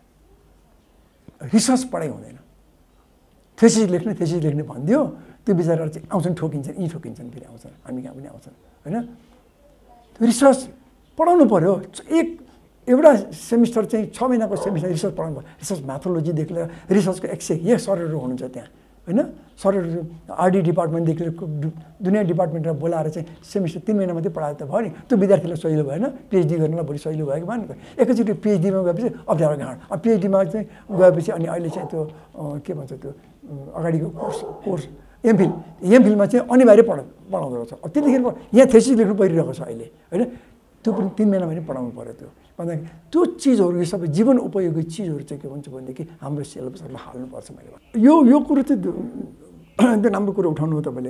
रिसर्च पढाइ हुँदैन। थेसिस लेख्ने भनिदियो, त्यो बिचराहरू चाहिँ आउँछन् ठोकिन्छन्, ठोकिन्छन् फेरि आउँछन्, हामी कहाँ पनि आउँछन् होइन। रिसर्च पढाउनु पऱ्यो। एउटा सेमिस्टर चाहिँ 6 महिनाको सेमिस्टर रिसर्च पढाउनु पऱ्यो। रिसर्च म्याथोलोजीदेखि लिएर रिसर्चको 101 सरहरू हुनुहुन्छ त्यहाँ होइन। सरहरू आरडी डिपार्टमेन्टदेखि लिएर दुनियाँ डिपार्टमेन्टलाई बोलाएर चाहिँ सेमिस्टर 3 महिना मात्रै पढाएर त भयो नि। त्यो विद्यार्थीलाई सहिलो भएन, पिएचडी गर्नलाई भोलि सहिलो भयो कि भएन त। एकैचोटि पिएचडीमा गएपछि अप्ठ्यारो गाँड, पिएचडीमा चाहिँ गएपछि अनि अहिले चाहिँ त्यो के भन्छ त्यो अगाडिको कोर्स एमफिलमा चाहिँ अनिवार्य पढाउँदो रहेछ। त्यतिखेर यहाँ थेसिस लेख्नु परिरहेको छ अहिले होइन। त्यो पनि 3 महिनामा पनि पढाउनु पऱ्यो। त्यो भन्दाखेरि त्यो चिजहरू यो सबै जीवन उपयोगी चिजहरू चाहिँ के भन्छ भनेदेखि हाम्रो सिलेबसमा हाल्नुपर्छ। मैले यो कुरो चाहिँ एकदम राम्रो कुरो उठाउनु हो तपाईँले।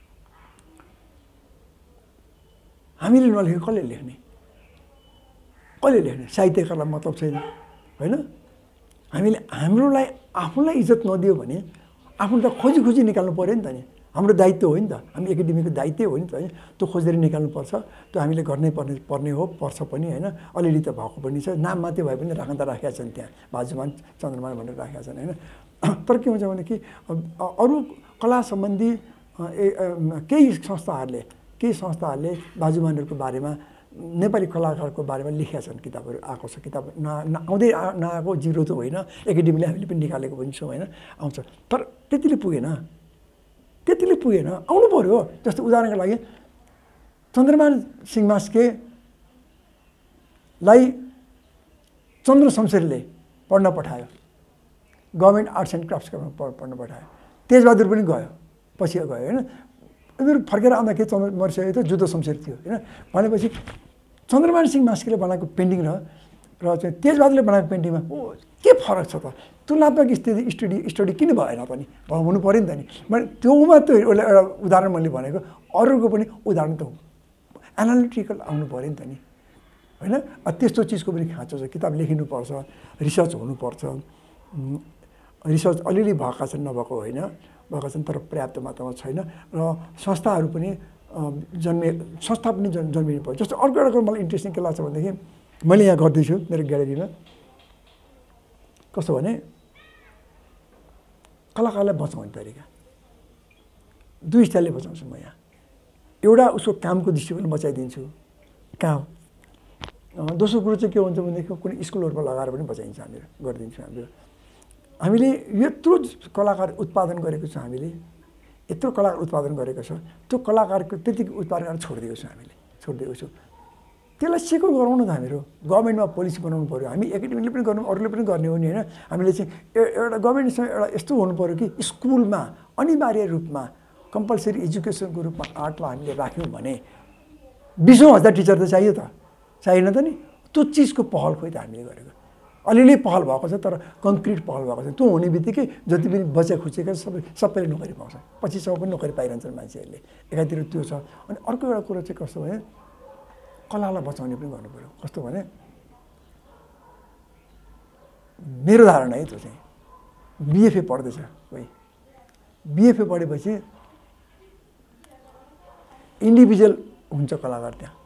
हामीले नलेखेको कसले लेख्ने साहित्यकारलाई मतलब छैन होइन। हामीले हाम्रोलाई आफूलाई इज्जत नदियो भने आफ्नो त खोजी निकाल्नु पऱ्यो नि त नि। हाम्रो दायित्व हो नि त, हामी एकाडेमीको दायित्व हो नि त होइन। त्यो खोजेर निकाल्नुपर्छ, त्यो हामीले गर्नै पर्ने हो, पर्छ पनि होइन। अलिअलि त भएको पनि छ, नाम मात्रै भए पनि राखेका छन् त्यहाँ, बाजुमान चन्द्रमान भनेर राखेका छन् होइन। तर के हुन्छ भने कि अरू कला सम्बन्धी केही संस्थाहरूले बाजुमानहरूको बारेमा नेपाली कलाकारको बारेमा लेखेका छन् किताबहरू आएको छ किताब आउँदै नआएको जिरो त होइन एकाडेमीले हामीले पनि निकालेको पनि छौँ होइन आउँछ तर त्यतिले पुगेन आउनु पर्यो जस्तो उदाहरणको लागि चन्द्रमान सिंह मास्केलाई चन्द्र शमशेरले पढ्न पठायो गभर्मेन्ट आर्ट्स एन्ड क्राफ्ट्सको पढ्न पठायो तेजबहादुर पनि गयो पछि गयो होइन उनीहरू फर्केर आउँदाखेरि चन्द्र मरिसकेको थियो जुद्धो शमशेर थियो होइन भनेपछि चन्द्रमान सिंह मास्केले बनाएको पेन्टिङ र चाहिँ तेजबहादुरले बनाएको पेन्टिङमा के फरक छ त तुलनात्मक स्टडी किन भएन त नि हुनु पऱ्यो नि त नि मैले त्योमा त एउटा उदाहरण मैले भनेको अरूको पनि उदाहरण त हो एनालिटिकल आउनु पऱ्यो नि त नि होइन त्यस्तो चिजको पनि खाँचो छ किताब लेखिनुपर्छ रिसर्च हुनुपर्छ रिसर्च अलिअलि भएका छन् नभएको होइन भएका छन् तर पर्याप्त मात्रामा छैन र संस्थाहरू पनि संस्था पनि जन्मिनु पर्यो जस्तो अर्को एउटा मलाई इन्ट्रेस्टिङ के लाग्छ भनेदेखि मैले यहाँ गर्दैछु मेरो ग्यालेरीमा कस्तो भने कलाकारलाई बचाउने तरिका दुई स्टाइलले बचाउँछु म यहाँ एउटा उसको कामको दृष्टिकोण बचाइदिन्छु काम दोस्रो कुरो चाहिँ के हुन्छ भनेदेखि कुनै स्कुलहरूमा लगाएर पनि बचाइन्छ हामीहरू गरिदिन्छौँ हामीले यत्रो कलाकार उत्पादन गरेको छ हामीले यत्रो कलाकार उत्पादन गरेको छ त्यो कलाकारको त्यतिको उत्पादन गरेर छोडिदिएको छ हामीले छोडिदिएको छु त्यसलाई सेको गराउनु त हामीहरू गभर्मेन्टमा पोलिसी बनाउनु पऱ्यो हामी एकाडेमीले पनि गर्नु अरूले पनि गर्ने हो नि होइन हामीले चाहिँ एउटा गभर्मेन्टसँग एउटा यस्तो हुनु पऱ्यो कि स्कुलमा अनिवार्य रूपमा कम्पलसरी एजुकेसनको रूपमा आर्टलाई हामीले राख्यौँ भने 20,000 टिचर त चाहियो त चाहिएन त नि त्यो चिजको पहल खोइ त हामीले गरेको अलिअलि पहल भएको छ तर कङ्क्रिट पहल भएको छ त्यो हुने बित्तिकै जति पनि बच्चा खुचेका सबैले नोकरी पाउँछ 2500 पनि नोकरी पाइरहन्छन् मान्छेहरूले एकातिर त्यो छ अनि अर्को एउटा कुरो चाहिँ कस्तो भने कलालाई बचाउने पनि गर्नु पऱ्यो कस्तो भने मेरो धारणा है त्यो चाहिँ बिएफए पढ्दैछ कोही बिएफए पढेपछि इन्डिभिजुअल हुन्छ कलाकार त्यहाँ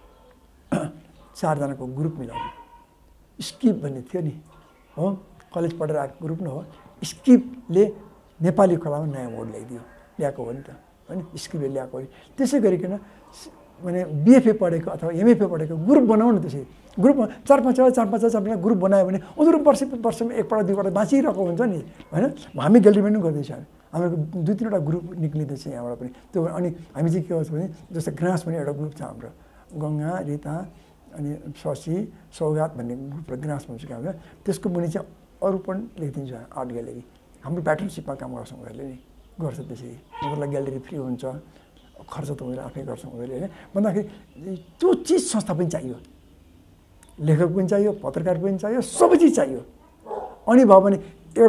4 जनाको ग्रुप मिलाउने स्किप भन्ने थियो नि हो कलेज पढेर आएको ग्रुप न हो स्किपले नेपाली कलामा नयाँ मोड ल्याएको हो नि त होइन स्किपले ल्याएको हो त्यसै गरिकन माने बिएफए पढेको अथवा एमएफए पढेको ग्रुप बनाउनु त्यसै ग्रुपमा 4-5 ग्रुप बनायो भने उनीहरू वर्षमा एकपल्ट दुईपल्ट बाँचिरहेको हुन्छ नि होइन हामी ग्यालरीमा पनि गर्दैछौँ हाम्रो 2-3वटा ग्रुप निक्लिँदैछ यहाँबाट पनि त्यो अनि हामी चाहिँ के गर्छ भने जस्तो ग्रास भन्ने एउटा ग्रुप छ हाम्रो गङ्गा रिता अनि शशी सौगात भन्ने ग्रुपलाई ग्रास भन्छ कि हामीले त्यसको मुनि चाहिँ अरूपन लेखिदिन्छ आर्ट ग्यालेरी हाम्रो प्याटर्नसिपमा काम गर्छौँ उनीहरूले नि गर्छ त्यसरी उनीहरूलाई ग्यालेरी फ्री हुन्छ खर्च त उनीहरू आफै गर्छौँ उनीहरूले होइन भन्दाखेरि त्यो चिज संस्था पनि चाहियो लेखक पनि चाहियो पत्रकार पनि चाहियो सबै चिज चाहियो अनि भयो भने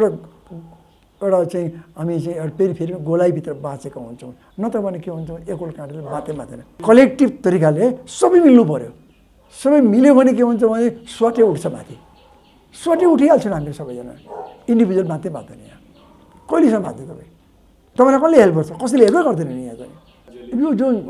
एउटा चाहिँ हामी चाहिँ फेरि गोलाइभित्र बाँचेका हुन्छौँ नत्र भने के हुन्छ एकोल काँटेले बाँच्दैन कलेक्टिभ तरिकाले सबै मिल्नु पऱ्यो सबै मिल्यो भने के हुन्छ भने स्वाटै उठ्छ माथि स्वाटै उठिहाल्छन् हामीले सबैजना इन्डिभिजुअल मात्रै बाँच्दैन यहाँ कहिलेसम्म बाँच्छ तपाईँलाई कसले हेल्प गर्छ कसैले हेल्पै गर्दैन नि यहाँ चाहिँ यो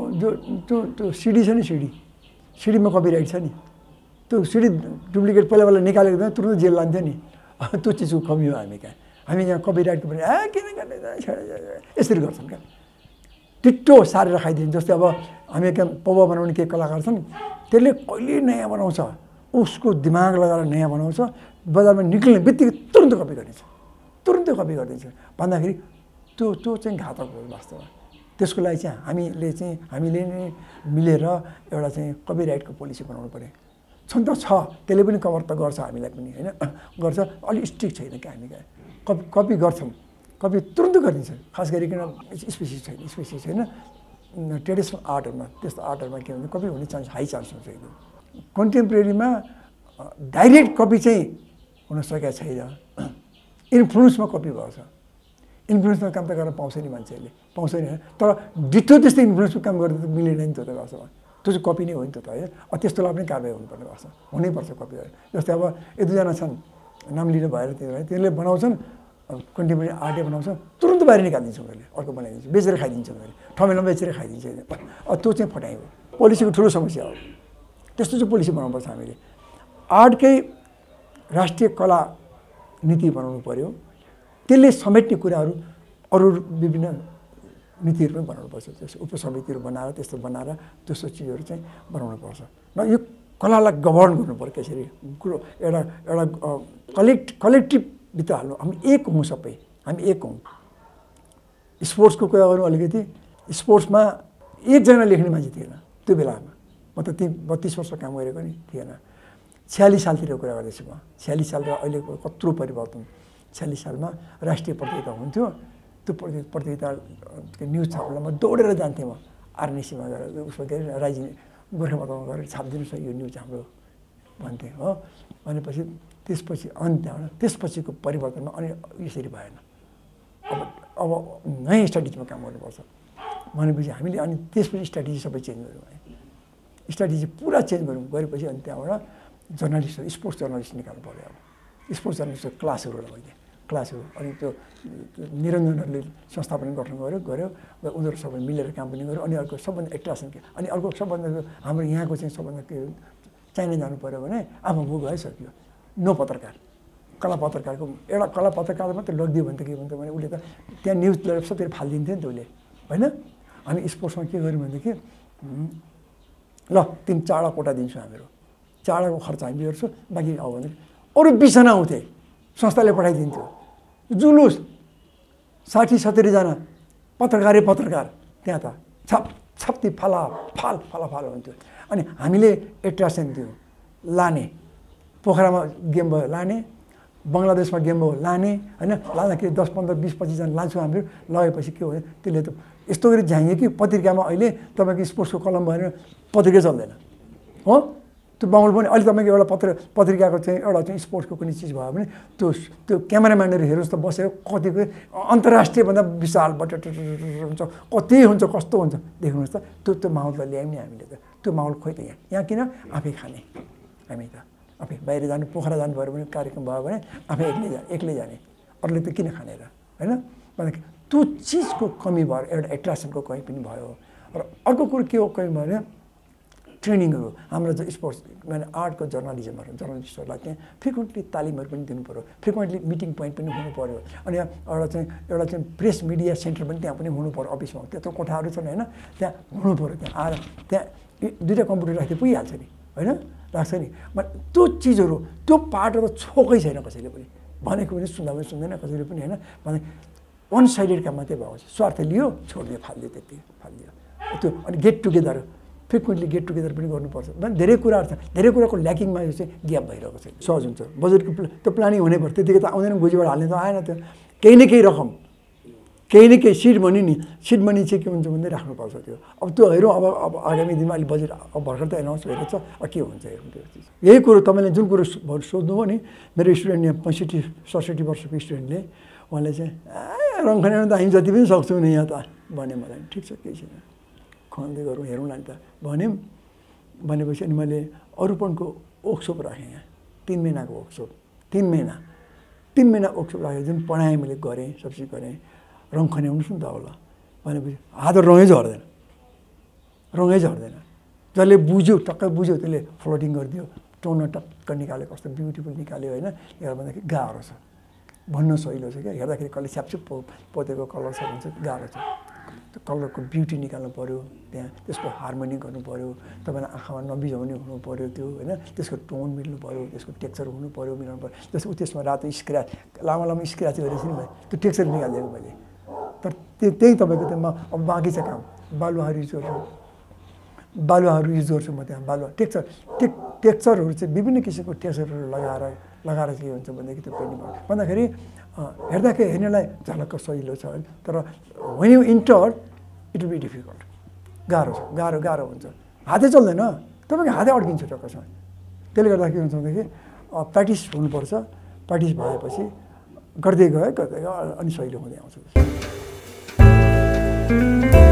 जो सिडी छ नि सिडीमा कपिराइट छ नि त्यो सिडी डुप्लिकेट पहिला निकालेको त तुरुन्त जेल लान्थ्यो नि त्यो चिजको कमी हो हामी कहाँ हामी यहाँ कपिराइटको पनि किन गर्ने यसरी गर्छन् क्या टिट्टो सारेर खाइदिन्छ जस्तै अब हामी कहाँ पौवा बनाउने केही कलाकार छन् त्यसले कहिले नयाँ बनाउँछ उसको दिमाग लगाएर नयाँ बनाउँछ बजारमा निक्लिने बित्तिकै तुरुन्तै कपी गरिदिन्छ भन्दाखेरि त्यो चाहिँ घातक हो वास्तवमा त्यसको लागि चाहिँ हामीले नै मिलेर एउटा चाहिँ कपिराइटको पोलिसी बनाउनु पऱ्यो छन् त छ त्यसले पनि कभर त गर्छ हामीलाई पनि होइन गर्छ अलिक स्ट्रिक्ट छैन क्या हामी कपी गर्छौँ कपी तुरुन्तै गरिदिन्छ खास गरिकन स्पेसिस छैन ट्रेडिसनल आर्टहरूमा त्यस्तो आर्टहरूमा के हुन्छ कपी हुने चान्स हाई चान्स हुन्छ एकदम कन्टेम्पोरेरीमा डाइरेक्ट कपी चाहिँ हुन सकेको छैन इन्फ्लुएन्समा कपी भएको छ इन्फ्लुएन्समा काम त गर्न पाउँछ नि मान्छेहरूले पाउँछ नि तर डिटो त्यस्तै इन्फ्लुएन्समा काम गर्दा त मिलेन नि त्यो त वास्तवमा त्यो चाहिँ कपी नै हो नि त होइन त्यस्तोलाई पनि कारवाही हुनुपर्ने वास्तव हुनैपर्छ कपी जस्तै अब 1-2 जना छन् नाम लिनु भएर तिनीहरूले बनाउँछन् कन्टेम्पोरेरी आर्टै बनाउँछ तुरुन्त बाहिर निकालिदिन्छ उनीहरूले अर्को बनाइदिन्छ बेचेर खाइदिन्छ उनीहरूले ठमेलमा बेचेर खाइदिन्छ त्यो चाहिँ फटाइ हो पोलिसीको ठुलो समस्या हो त्यस्तो चाहिँ पोलिसी बनाउनुपर्छ हामीले आर्टकै राष्ट्रिय कला नीति बनाउनु पर्यो त्यसले समेट्ने कुराहरू अरू विभिन्न नीतिहरू पनि बनाउनुपर्छ, त्यस्तो उपसमितिहरू बनाएर त्यस्तो बनाएर त्यस्तो चिजहरू चाहिँ बनाउनुपर्छ। र यो कलालाई गभर्न गर्नु पर्यो कसरी कुरो एउटा कलेक्टिभ हाल्नु। हामी एक हौँ, सबै हामी एक हौँ। स्पोर्ट्सको कुरा गरौँ अलिकति, स्पोर्ट्समा एकजना लेख्ने मान्छे थिएन त्यो बेलामा। म त 32 वर्ष काम गरेको नि थिएन। 46 सालतिर कुरा गर्दैछु म। 46 साल र अहिलेको कत्रो परिवर्तन। 46 सालमा राष्ट्रिय प्रतियोगिता हुन्थ्यो। त्यो प्रतियोगिता न्युज छाप्नलाई म दौडेर जान्थेँ। म आरएनसीमा गएर उसमा के अरे राइजिङ गोर्खापत्रमा गएर छापिदिनुहोस् यो न्युज हाम्रो भन्थेँ हो। भनेपछि त्यसपछि त्यसपछिको परिवर्तनमा अनि यसरी भएन। अब नयाँ स्ट्राटेजीमा काम गर्नुपर्छ भनेपछि हामीले अनि त्यसपछि स्ट्राटेजी सबै चेन्ज गऱ्यौँ। स्ट्राटेजी पुरा चेन्ज गऱ्यौँ। गरेपछि अनि त्यहाँबाट जर्नलिस्टहरू स्पोर्ट्स जर्नलिस्ट निकाल्नु पऱ्यो। अब स्पोर्ट्स जर्नलिस्टको क्लासहरू लगाइदिएँ क्लासहरू। अनि त्यो निरञ्जनहरूले संस्था पनि गठन गर्यो र उनीहरू सबै मिलेर काम पनि गर्यो। अनि अर्को सबभन्दा एट्र्याक्सन के अनि अर्को सबभन्दा हाम्रो यहाँको चाहिँ सबभन्दा के चाइना जानु पऱ्यो भने अब मुभ भइसक्यो। नो पत्रकार, कला पत्रकारको एउटा कला पत्रकार मात्रै लगिदियो भने त के भन्छ भने उसले त त्यहाँ न्युज लिएर सबतिर फालिदिन्थ्यो नि त उसले होइन। अनि स्पोर्ट्समा के गर्यो भनेदेखि ल तिमी 4 कोटा दिन्छु हामीहरू, 4को खर्च हामी गर्छु, बाँकी अब भने अरू 20 जना आउँथे संस्थाले पठाइदिन्थ्यो। जुलुस 60-70 जना पत्रकार त्यहाँ त छप्ती फाल हुन्थ्यो। अनि हामीले एट्र्याक्सन दियौँ, लाने पोखरामा गेम भयो लाने, बङ्गलादेशमा गेम भयो लाने होइन। लाँदाखेरि 10, 15, 20, 25 जना लान्छौँ हामीहरू। लगेपछि के भयो त्यसले त यस्तो गरी झाइयो कि पत्रिकामा अहिले तपाईँको स्पोर्ट्सको कलम भएन पत्रिका चल्दैन हो। त्यो बाहुल पनि अहिले तपाईँको एउटा पत्रिकाको चाहिँ एउटा चाहिँ स्पोर्ट्सको कुनै चिज भयो भने त्यो क्यामेराम्यानहरू हेर्नुहोस् त बसेर कतिको अन्तर्राष्ट्रियभन्दा विशाल हुन्छ, कति हुन्छ, कस्तो हुन्छ देख्नुहोस् त। त्यो माहौल त ल्यायौँ नि हामीले त। त्यो माहौल खोइ त यहाँ किन आफै खाने हामी त आफै बाहिर जानु, पोखरा जानु पऱ्यो भने कार्यक्रम भयो भने आफै एक्लै जाने, अरूले त किन खाने र होइन। भनेदेखि त्यो चिजको कमी भएर एउटा एट्र्याक्सनको कमी पनि भयो। र अर्को कुरो के हो कमी भयो भने ट्रेनिङहरू। हाम्रो जो स्पोर्ट्स माने आर्टको जर्नलिस्टहरूलाई त्यहाँ फ्रिक्वेन्टली तालिमहरू पनि दिनु पऱ्यो, फ्रिक्वेन्टली मिटिङ पोइन्ट पनि हुनु पऱ्यो। अनि एउटा चाहिँ प्रेस मिडिया सेन्टर पनि त्यहाँ पनि हुनु पऱ्यो। अफिसमा त्यत्रो कोठाहरू छन् होइन, त्यहाँ हुनु पऱ्यो। त्यहाँ आएर त्यहाँ 2टा कम्प्युटर राख्दै पुगिहाल्छ नि होइन, राख्छ नि। त्यो चिजहरू त्यो पार्टहरू छोकै छैन कसैले पनि, भनेको पनि सुन्दैन कसैले पनि होइन। भने वान साइडेड काम मात्रै भएको छ। स्वार्थ लियो छोडिदियो, फालिदियो, त्यति फालिदियो त्यो। अनि get together frequently get together पनि गर्नुपर्छ। धेरै कुराहरू छ, धेरै कुराको ल्याकिङमा यो चाहिँ ग्याप भइरहेको छ। सहज हुन्छ बजेटको त्यो प्लानिङ हुनै पर्छ। त्यतिकै त आउँदैन, गोजीबाट हाल्ने त आएन। त्यो केही न केही रकम, केही न केही सिड मनी चाहिँ के हुन्छ भन्दै राख्नुपर्छ त्यो। अब त्यो हेरौँ अब आगामी दिनमा अलिक बजेट अब भर्खर त एनाउन्स भइरहेको छ, अब के हुन्छ हेरौँ त्यो चिज। यही कुरो तपाईँले जुन कुरो सोध्नुभयो नि, मेरो स्टुडेन्ट यहाँ 65-67 वर्षको स्टुडेन्टले उहाँले चाहिँ रङ खनाउनु त हामी जति पनि सक्छौँ नि यहाँ त भने मलाई। ठिक छ केही छैन, खन्दै गरौँ हेरौँ न त भनेपछि अनि मैले अरूपनको वर्कसप राखेँ यहाँ। 3 महिनाको वर्कसप, 3 महिना वर्कसप राखेँ। जुन पढाएँ मैले गरेँ, सबसिडी गरेँ। रङ खन्याउनुहोस् न त होला भनेपछि हात रङै झर्दैन। जसले बुझ्यो टक्कै बुझ्यो त्यसले फ्लोटिङ गरिदियो, टोन टक्क निकाल्यो, कस्तो ब्युटिफुल निकाल्यो होइन। यहाँ भन्दाखेरि गाह्रो छ, भन्न सहिलो छ क्या। हेर्दाखेरि कसले स्यापस्याप पोतेको कलर छ भन्छ, गाह्रो छ। त्यो कलरको ब्युटी निकाल्नु पऱ्यो, त्यहाँ त्यसको हार्मोनी गर्नु पऱ्यो, तपाईँलाई आँखामा नबिझाउने हुनु पऱ्यो त्यो होइन। त्यसको टोन मिल्नु पऱ्यो, त्यसको टेक्सचर हुनु पऱ्यो, मिलाउनु पऱ्यो। त्यसमा रातो स्क्र्याच लामो स्क्र्याच गरेपछि नि त्यो टेक्सचर निकालिदिएको मैले। तर त्यही तपाईँको त्यो अब बाँकी छ काम। बालुवाहरू युज गर्छु म त्यहाँ। बालुवा टेक्सचरहरू चाहिँ विभिन्न किसिमको टेक्सचरहरू लगाएर के हुन्छ भनेदेखि त्यो पेन्टिङ भन्दाखेरि हेर्दाखेरि हेर्नेलाई झलक्क सजिलो छ। तर when you enter it will be difficult, गाह्रो हुन्छ। हातै चल्दैन, तपाईँको हातै अड्किन्छ टक्कसँग। त्यसले गर्दा के हुन्छ भनेदेखि प्र्याक्टिस हुनुपर्छ। प्र्याक्टिस भएपछि गर्दै गयो अनि सहिलो हुँदै आउँछ।